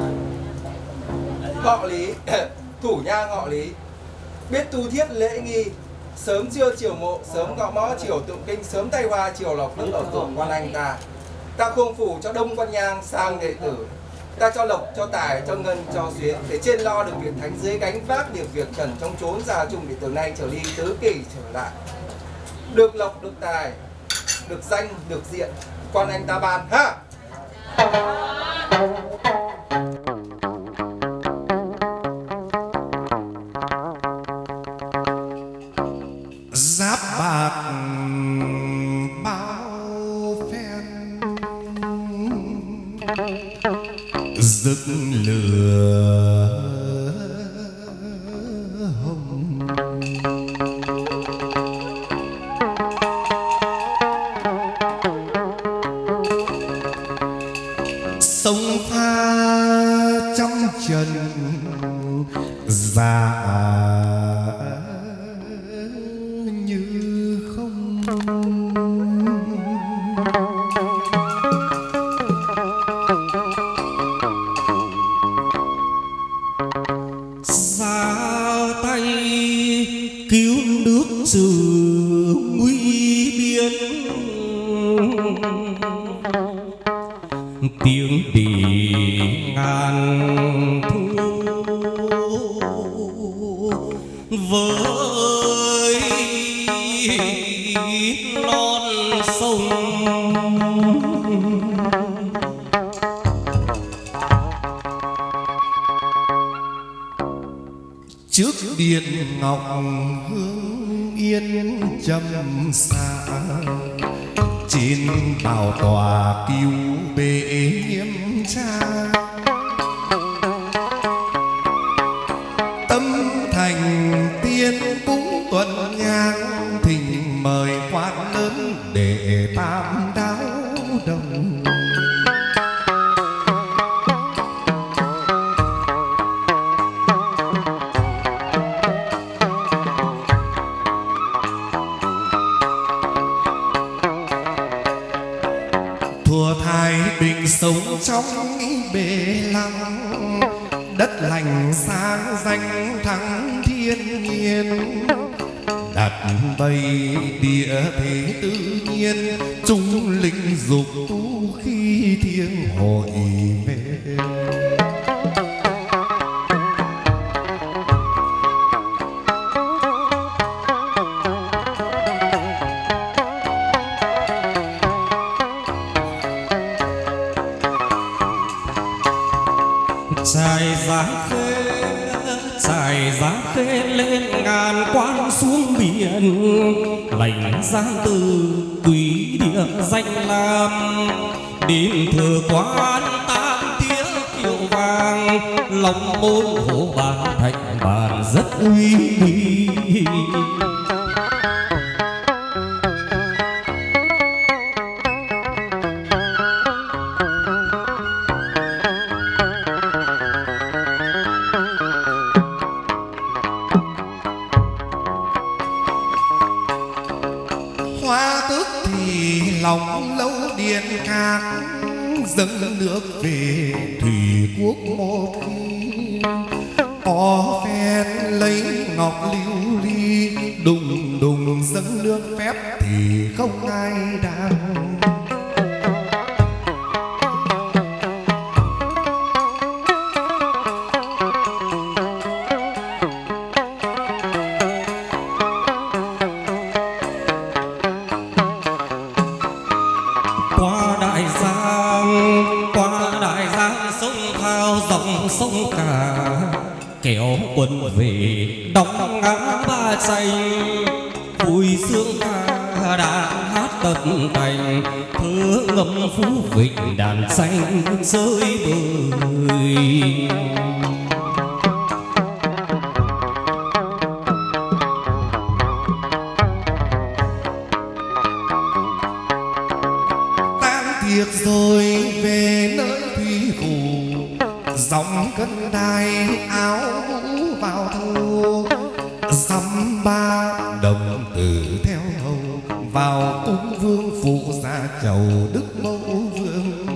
Họ Lý thủ nhang họ Lý biết tu thiết lễ nghi, sớm trưa chiều mộ, sớm gõ mõ chiều tụng kinh, sớm tay hoa chiều lộc đức ở tượng quan anh ta. Ta khuông phủ cho đông quan nhang sang đệ tử, ta cho lộc cho tài cho ngân cho xuyến, để trên lo được việc thánh dưới gánh vác điều việc trần trong chốn gia chung, để từ nay trở đi tứ kỳ trở lại được lộc được tài được danh được diện quan anh ta ban ha. Giáp bạc bao phen rực lửa hồng, sông pha trăm trần già như không. Ra tay cứu nước trừ nguy biên, tiếng đi ngàn thu với non sông. Trước điện ngọc hương yên trầm xa, trên bảo tòa cứu bệ nghiêm trang. Tâm thành tiên cúng tuần nhang, thỉnh mời quan lớn để tam đáo đồng. Bình sống trong bể lặng, đất lành sang danh thắng thiên nhiên. Đặt bầy địa thế tự nhiên, trung linh dục tu khi thiêng hội về. Trải giá khê, trải giá khê lên ngàn quan xuống biển, lành giang từ quý địa danh lam. Đến thừa quan tam tía kiệu vàng, lòng môn hộ bàn thành bàn rất uy nghi. Lòng lâu điện các dâng nước về thủy quốc một khi. Có phen lấy ngọc lưu ly, đùng đùng dâng nước phép thì không ai đang. Sông cả kéo quân về đóng ngã ba chanh, vui sướng ca đàn hát tận thành, thơ ngâm phú vịnh đàn xanh rơi bời. Tan tiệc rồi về nơi thủy phủ, dòng cân đai áo mũ vào thâu. Dăm ba đồng tử theo hầu, vào cung vương phụ gia chầu đức mẫu vương.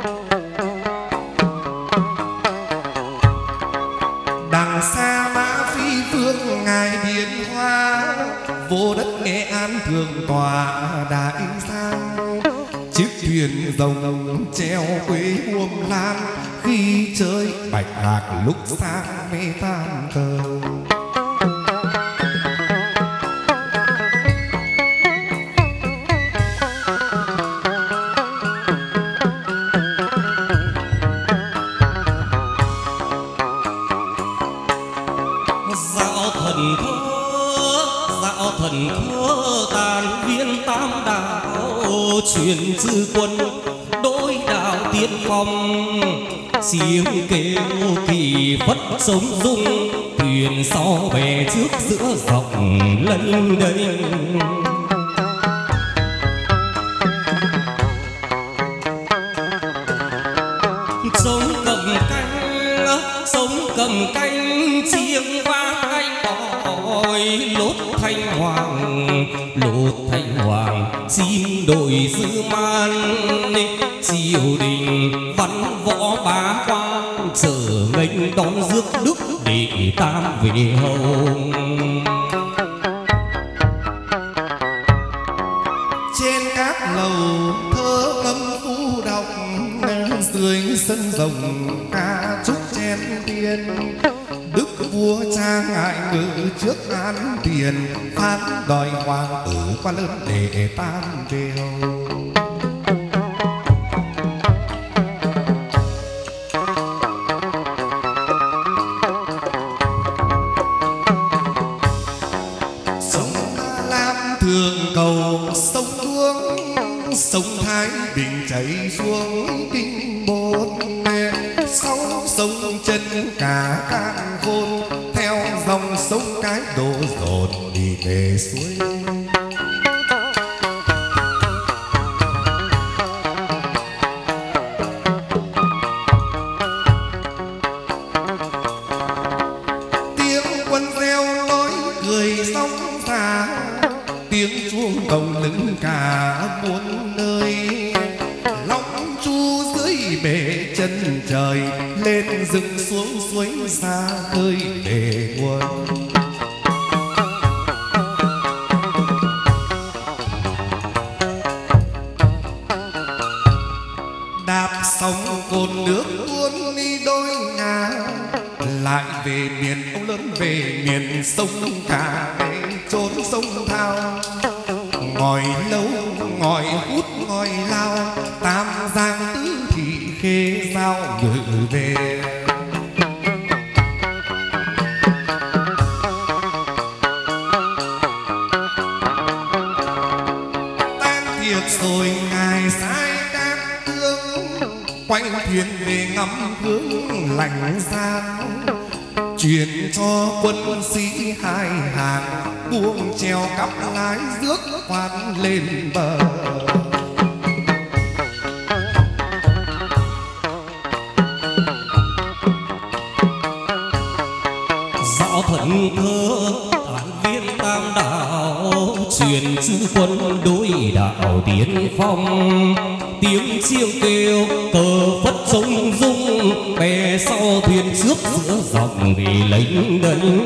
Đằng xa mã phi phương ngài điền hoa, vô đất Nghệ An thường tòa đại giang. Chiếc thuyền rồng treo quế buồm lan, khi chơi bạch hạc lúc sang mê tan cờ. Dạo thần thơ, dạo thần thơ tàn viên tam đảo, truyền chư quân đối đạo tiên phong. Tiếng kêu kỳ phất sống dung, thuyền sau bè trước giữa dòng lênh đênh. Sống cầm canh, sống cầm canh, chiêng vang anh đòi lốt thanh hoàng, lốt thanh hoàng chim đội dư man. Triều đình văn võ bá quan, chờ nghênh đón rước đức để tam về hầu. Trên các lầu thơ ngâm phú đọc, dưới sân rồng ca chúc chen tiên. Đức vua cha ngại ngự trước án tiền, phán đòi hoàng tử qua lớn để tam đều. Sông Thái Bình chảy xuống kinh bốn, sáu sông chân cả cạn khôn, theo dòng sông cái đổ dồn đi về suối. Tiếng quân reo nói cười sóng xa, tiếng chuông đồng lững cả muôn nơi. Long chu dưới bể chân trời, lên rừng xuống suối xa khơi về nguồn. Đạp sóng cồn nước tuôn đi đôi ngả, lại về miền ông lớn về miền sông cả trốn sông Thao. Ngòi lâu ngòi hút ngòi lao, Tam Giang tứ thị khê giao ngự về. Tan tiệc rồi ngài sai các tướng, quay thuyền về ngắm hướng lành giang. Truyền cho quân sĩ hai hàng, buông treo cặp lái rước quan lên bờ. Dạo thần thơ tán viên tam đạo, truyền chư quân đối đạo tiến phong. Tiếng chiêng kêu cờ phất trống rung, bè sau thuyền trước giữa dòng vì lính đánh.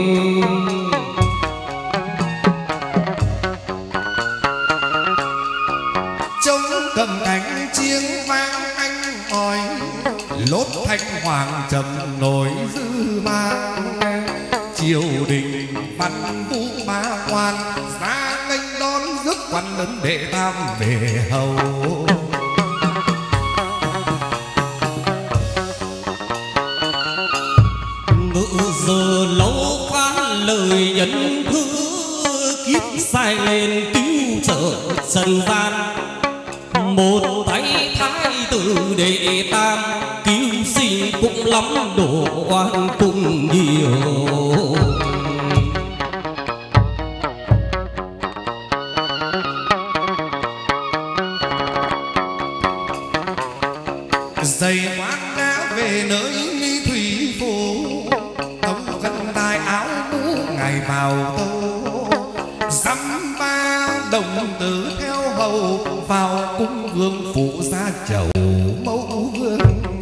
Trống cầm cánh chiêng vang anh ỏi, lốt thanh hoàng trầm nổi dư mang. Triều đình văn vũ ba quan, ra nghênh đón rước quan lớn đệ tam về hầu. Giờ lâu phán lời nhân thư, kiếp sai lên cứu trợ trần gian. Một tay thái tử đệ tam, cứu sinh cũng lắm đổ oan cũng nhiều. Giày quán đã về nơi mi thủy phủ, tống khăn đai áo mũ ngày vào tâu. Dăm ba đồng tử theo hầu, vào cung vương phụ ra chầu mẫu vương.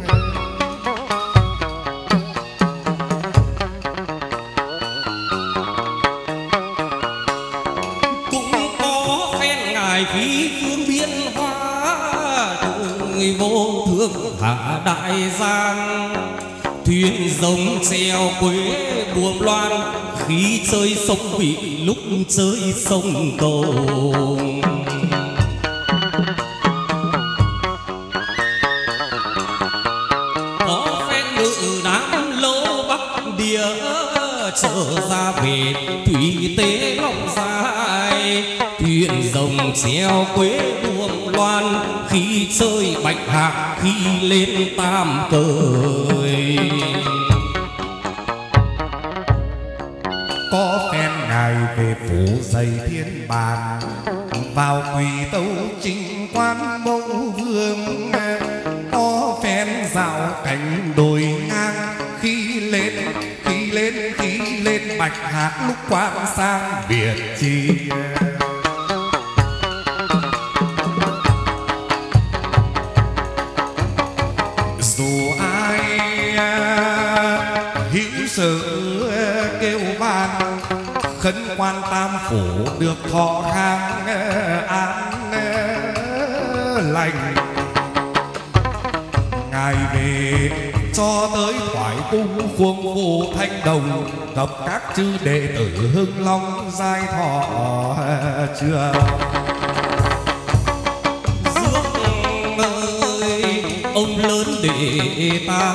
Cũng có phen ngài phí phương biên hoa, người vô thương hạ đại giang. Thuyền rồng treo quế buồm loan, khi chơi sông bị lúc chơi sông cầu. Có phen ngự đám lô bắc địa, trở ra về thủy tế lòng dài. Thuyền rồng treo quế buồm loan, khi chơi bạch hạc khi lên tam cơi. Có phen ngài về phủ dày thiên bàn, vào quỳ tấu chính quan mẫu vương. Có phen dạo cảnh đồi ngang, khi lên khi lên khi lên bạch hạc lúc quan sang Việt Chi. Dù ai hữu sự kêu van, khấn quan tam phủ được thọ khang an lành. ngài về, cho tới thoại cung khuông vô thanh đồng, gặp các chư đệ tử Hưng Long giai thọ chưa. Dương ơi, ông lớn đệ ta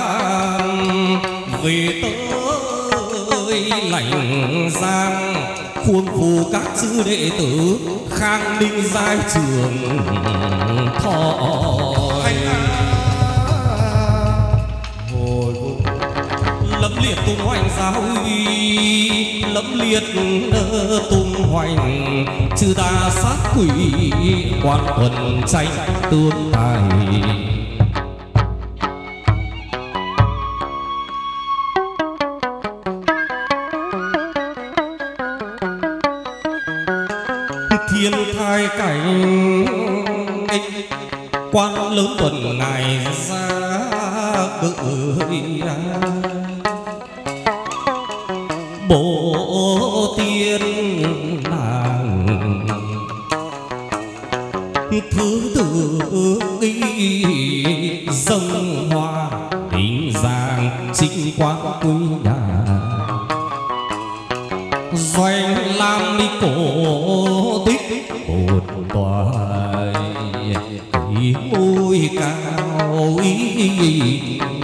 về tới Lạnh Giang, khuôn phù các chư đệ tử Khang Ninh giai trường thọ. Lâm liệt tung hoành giáo uy, lâm liệt tung hoành, trừ ta sát quỷ quan tuần tranh tương tài. Thiên thai cảnh quan lớn tuần ngài ra gửi ra, bộ tiên nàng thứ tự nghi dâng hoa hình dạng chính quang quý nhà, doanh lam đi cổ tích một toài ngôi cao ý.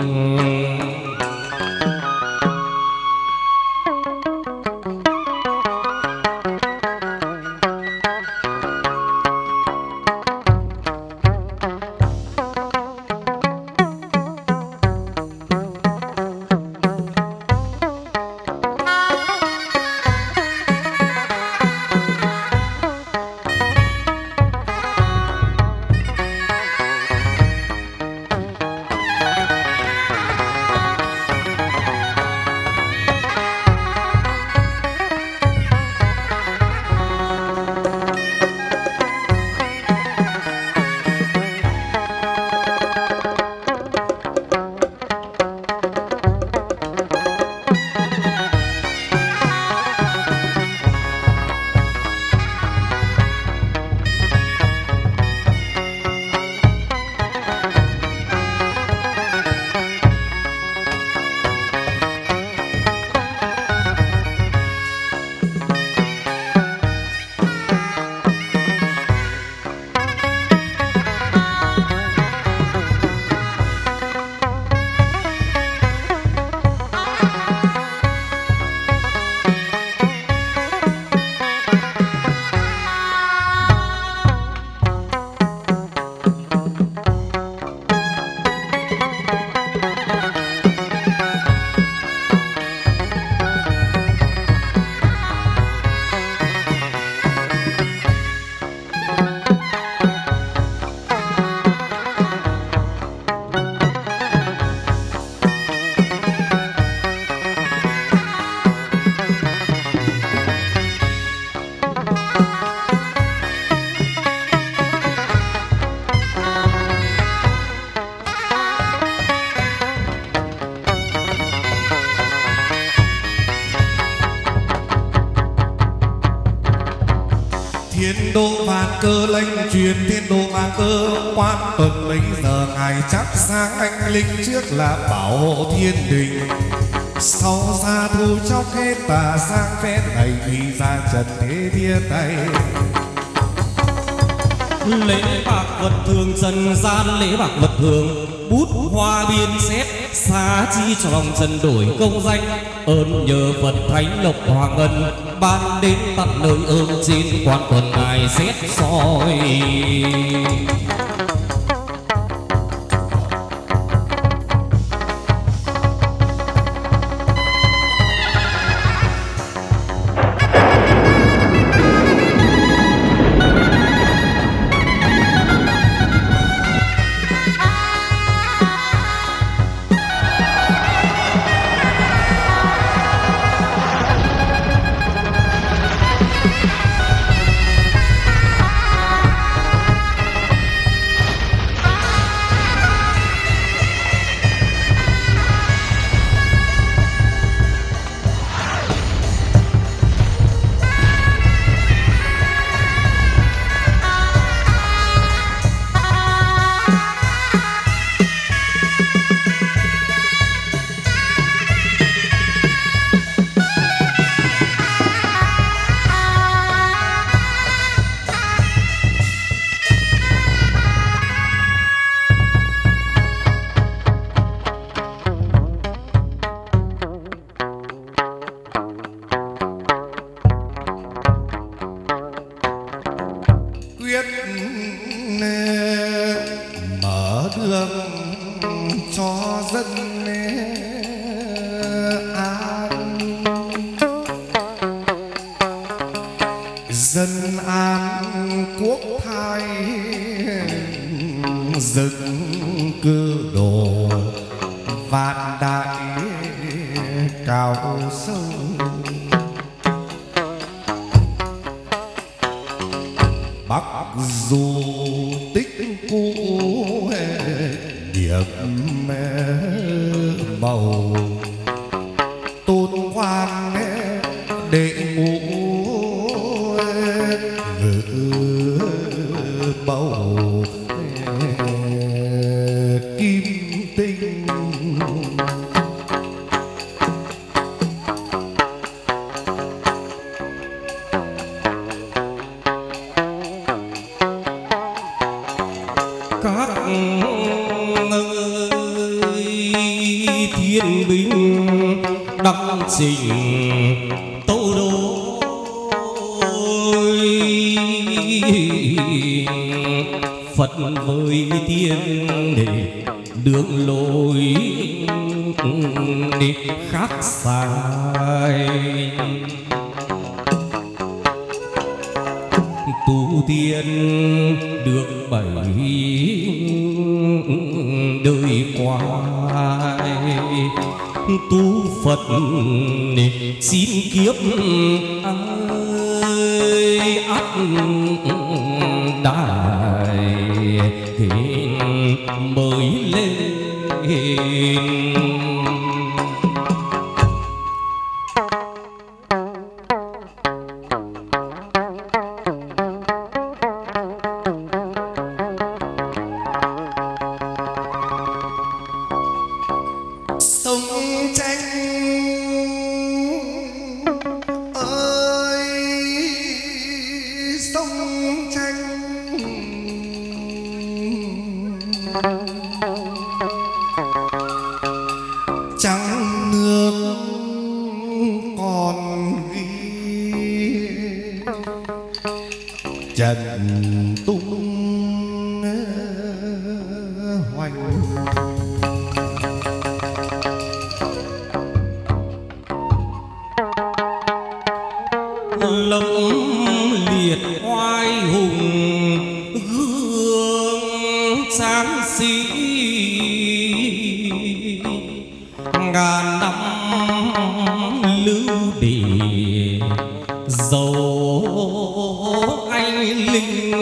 Thiên đô vạn cơ lệnh truyền thiên đô vạn cơ, quan tuần bấy giờ ngài chắc sang anh linh, trước là bảo hộ thiên đình, sau ra thu chóc hết tà sang phép này, vì ra trần thế bia tay. Lễ bạc vật thường trần gian, lễ bạc vật thường bút hoa biên xét, xa chi cho lòng trần đổi công danh, ơn nhờ Phật thánh lộc hoàng ngân, ban đến tận nơi ơn trên quan tuần ngài xét soi. cho dân an, dân an quốc thái, dựng cơ đồ vạn đại cao sâu. Bắc dù tích cũ điểm bầu, tôn quan đệ ngũ ngự bầu kim tinh. Các thiên binh đăng trình tâu đối, Phật với tiên để đường lối để khác sai. Tu tiên được bảy đời qua, tu Phật xin kiếp ơi ắt đại mới lên. Trắng nước còn ghi trần tung hoành. Lâm liệt oai hùng gương sáng sĩ, ngàn năm lưu để dấu anh linh.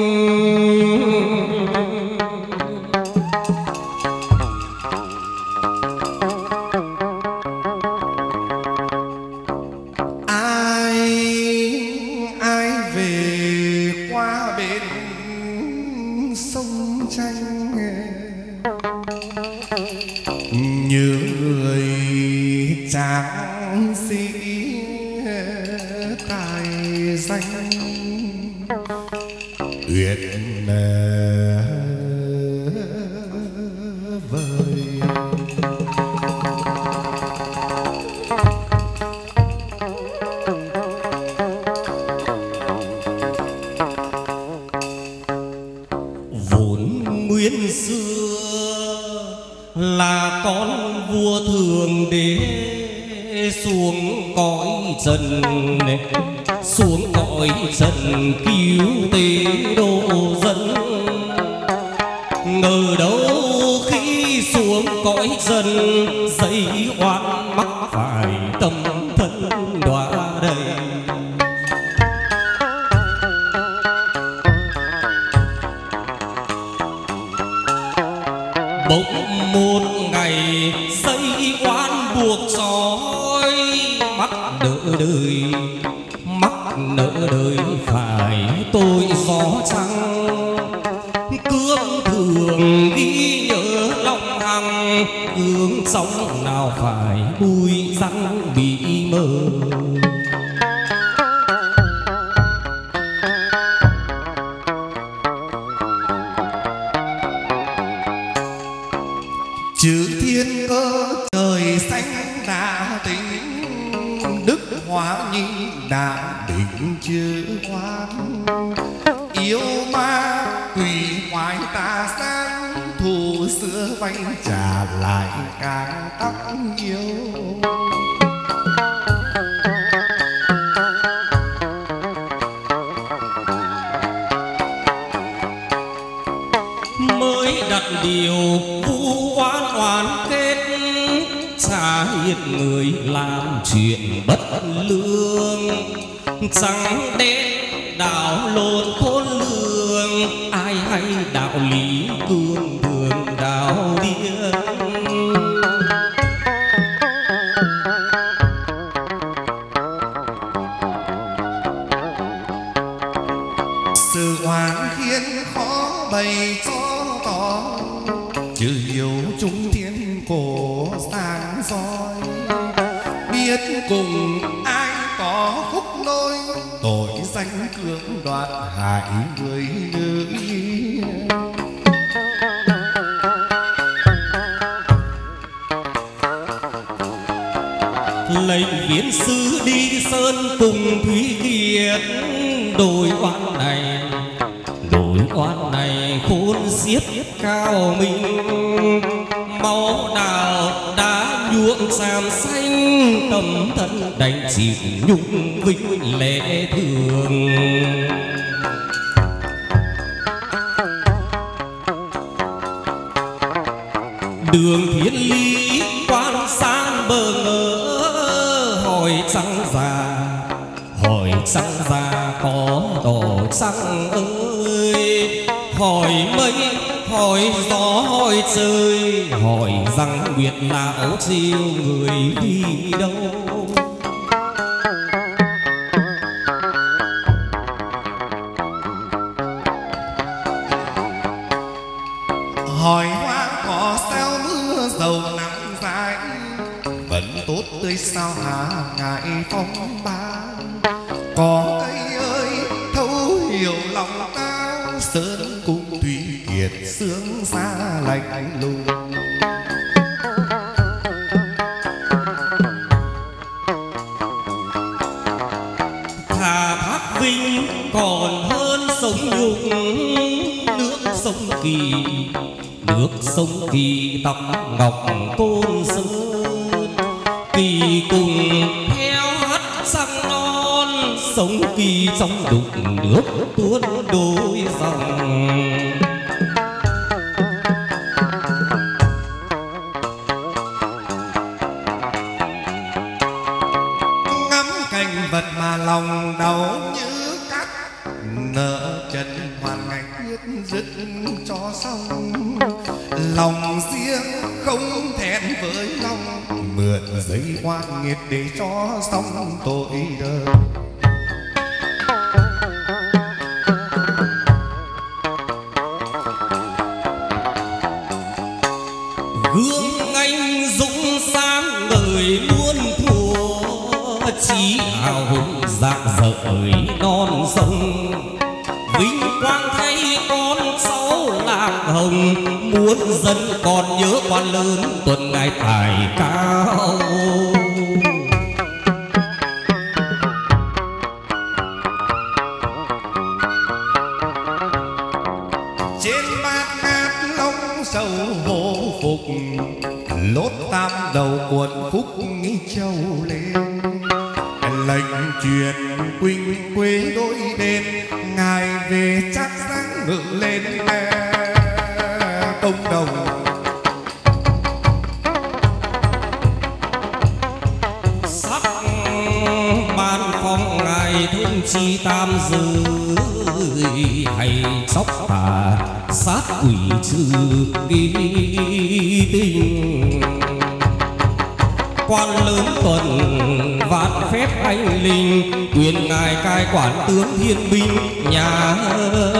Ai ai về qua bên sông Tranh, như người tráng sĩ tài danh uyển vời. Vốn nguyên xưa là con vua thường đế xuống cõi trần, xuống cõi trần cứu tế độ dân. Ngờ đâu khi xuống cõi trần dây oan mắc phải tâm thân đọa đầy. Bỗng một ngày dây oan buộc trói, mắc nợ đời mắc nợ đời phải tôi gió trăng. Cương thường ghi nhớ lòng hằng, hướng sóng nào phải bùi răng bị mờ. Chữ thiên cơ trời xanh đã tính, đức hóa nhi đã định chữ oan. Yêu ma quỷ hoài tà gian thù xưa xưa vay trả lại càng tóc nhiều. Mới đặt điều vu oán oán kết, trả hiệt người làm chuyện bất lương. Chẳng đến đảo lộn khôn lường, ai hay đạo lý cương thường đạo điên. Sự oán khiến khó bày cho tỏ, chứ hiểu chúng thiên cổ sáng soi. Biết cùng ai có khúc nối, tội danh cưỡng đoạt hại người nữ. Lệnh viễn sư đi sơn cùng Thúy Kiệt, đồi oan này đồi oan này khôn xiết cao minh. Máu đào đã nhuộm xàm xanh, tâm thân đành chịu nhung vinh lệ thường. Đường thiên lý quan san bờ ngỡ, hỏi trăng già hỏi trăng già có đỏ trăng ơi. Hỏi mây hỏi gió hỏi trời, hỏi rằng nguyệt lão chiêu người đi đâu. Hỏi hoa có sao mưa dầu nắng dài, vẫn tốt tươi sao hả ngại phong ba. Có cây ơi thấu hiểu lòng ta, sơn cung Thúy Kiệt sướng xa lạnh lùng. Thà thác vinh còn hơn sống nhục, nước sông Kỳ nước sông Kỳ tóc ngọc côn sơn. Kỳ cùng theo hắt sang non, sông Kỳ trong đục nước tuôn đôi dòng. Ngắm cảnh vật mà lòng đau như cắt, nợ chân hoàn ngày quyết dứt cho xong. Lòng riêng không thẹn với lòng, mượn giấy oan nghiệt để cho xong tội đời. Gương anh dũng sáng ngời muôn thuở, chí hào hùng rạng rỡ non sông. Vinh quang thay con cháu lạc hồng, muốn dân còn nhớ quan lớn tuần ngày tài cao. Trên bát ngát long sầu vô phục, lốt tam đầu cuộn phúc châu lên. Lệnh truyền quỳnh quê đôi đền, ngài về chắc sáng ngự lên công đồng. Sắc ban phong ngài thương chi tam dư, hay sóc tà sát quỷ trừ ghi tình. Quan lớn tuần vạn phép anh linh, quyền ngài cai quản tướng thiên binh nhà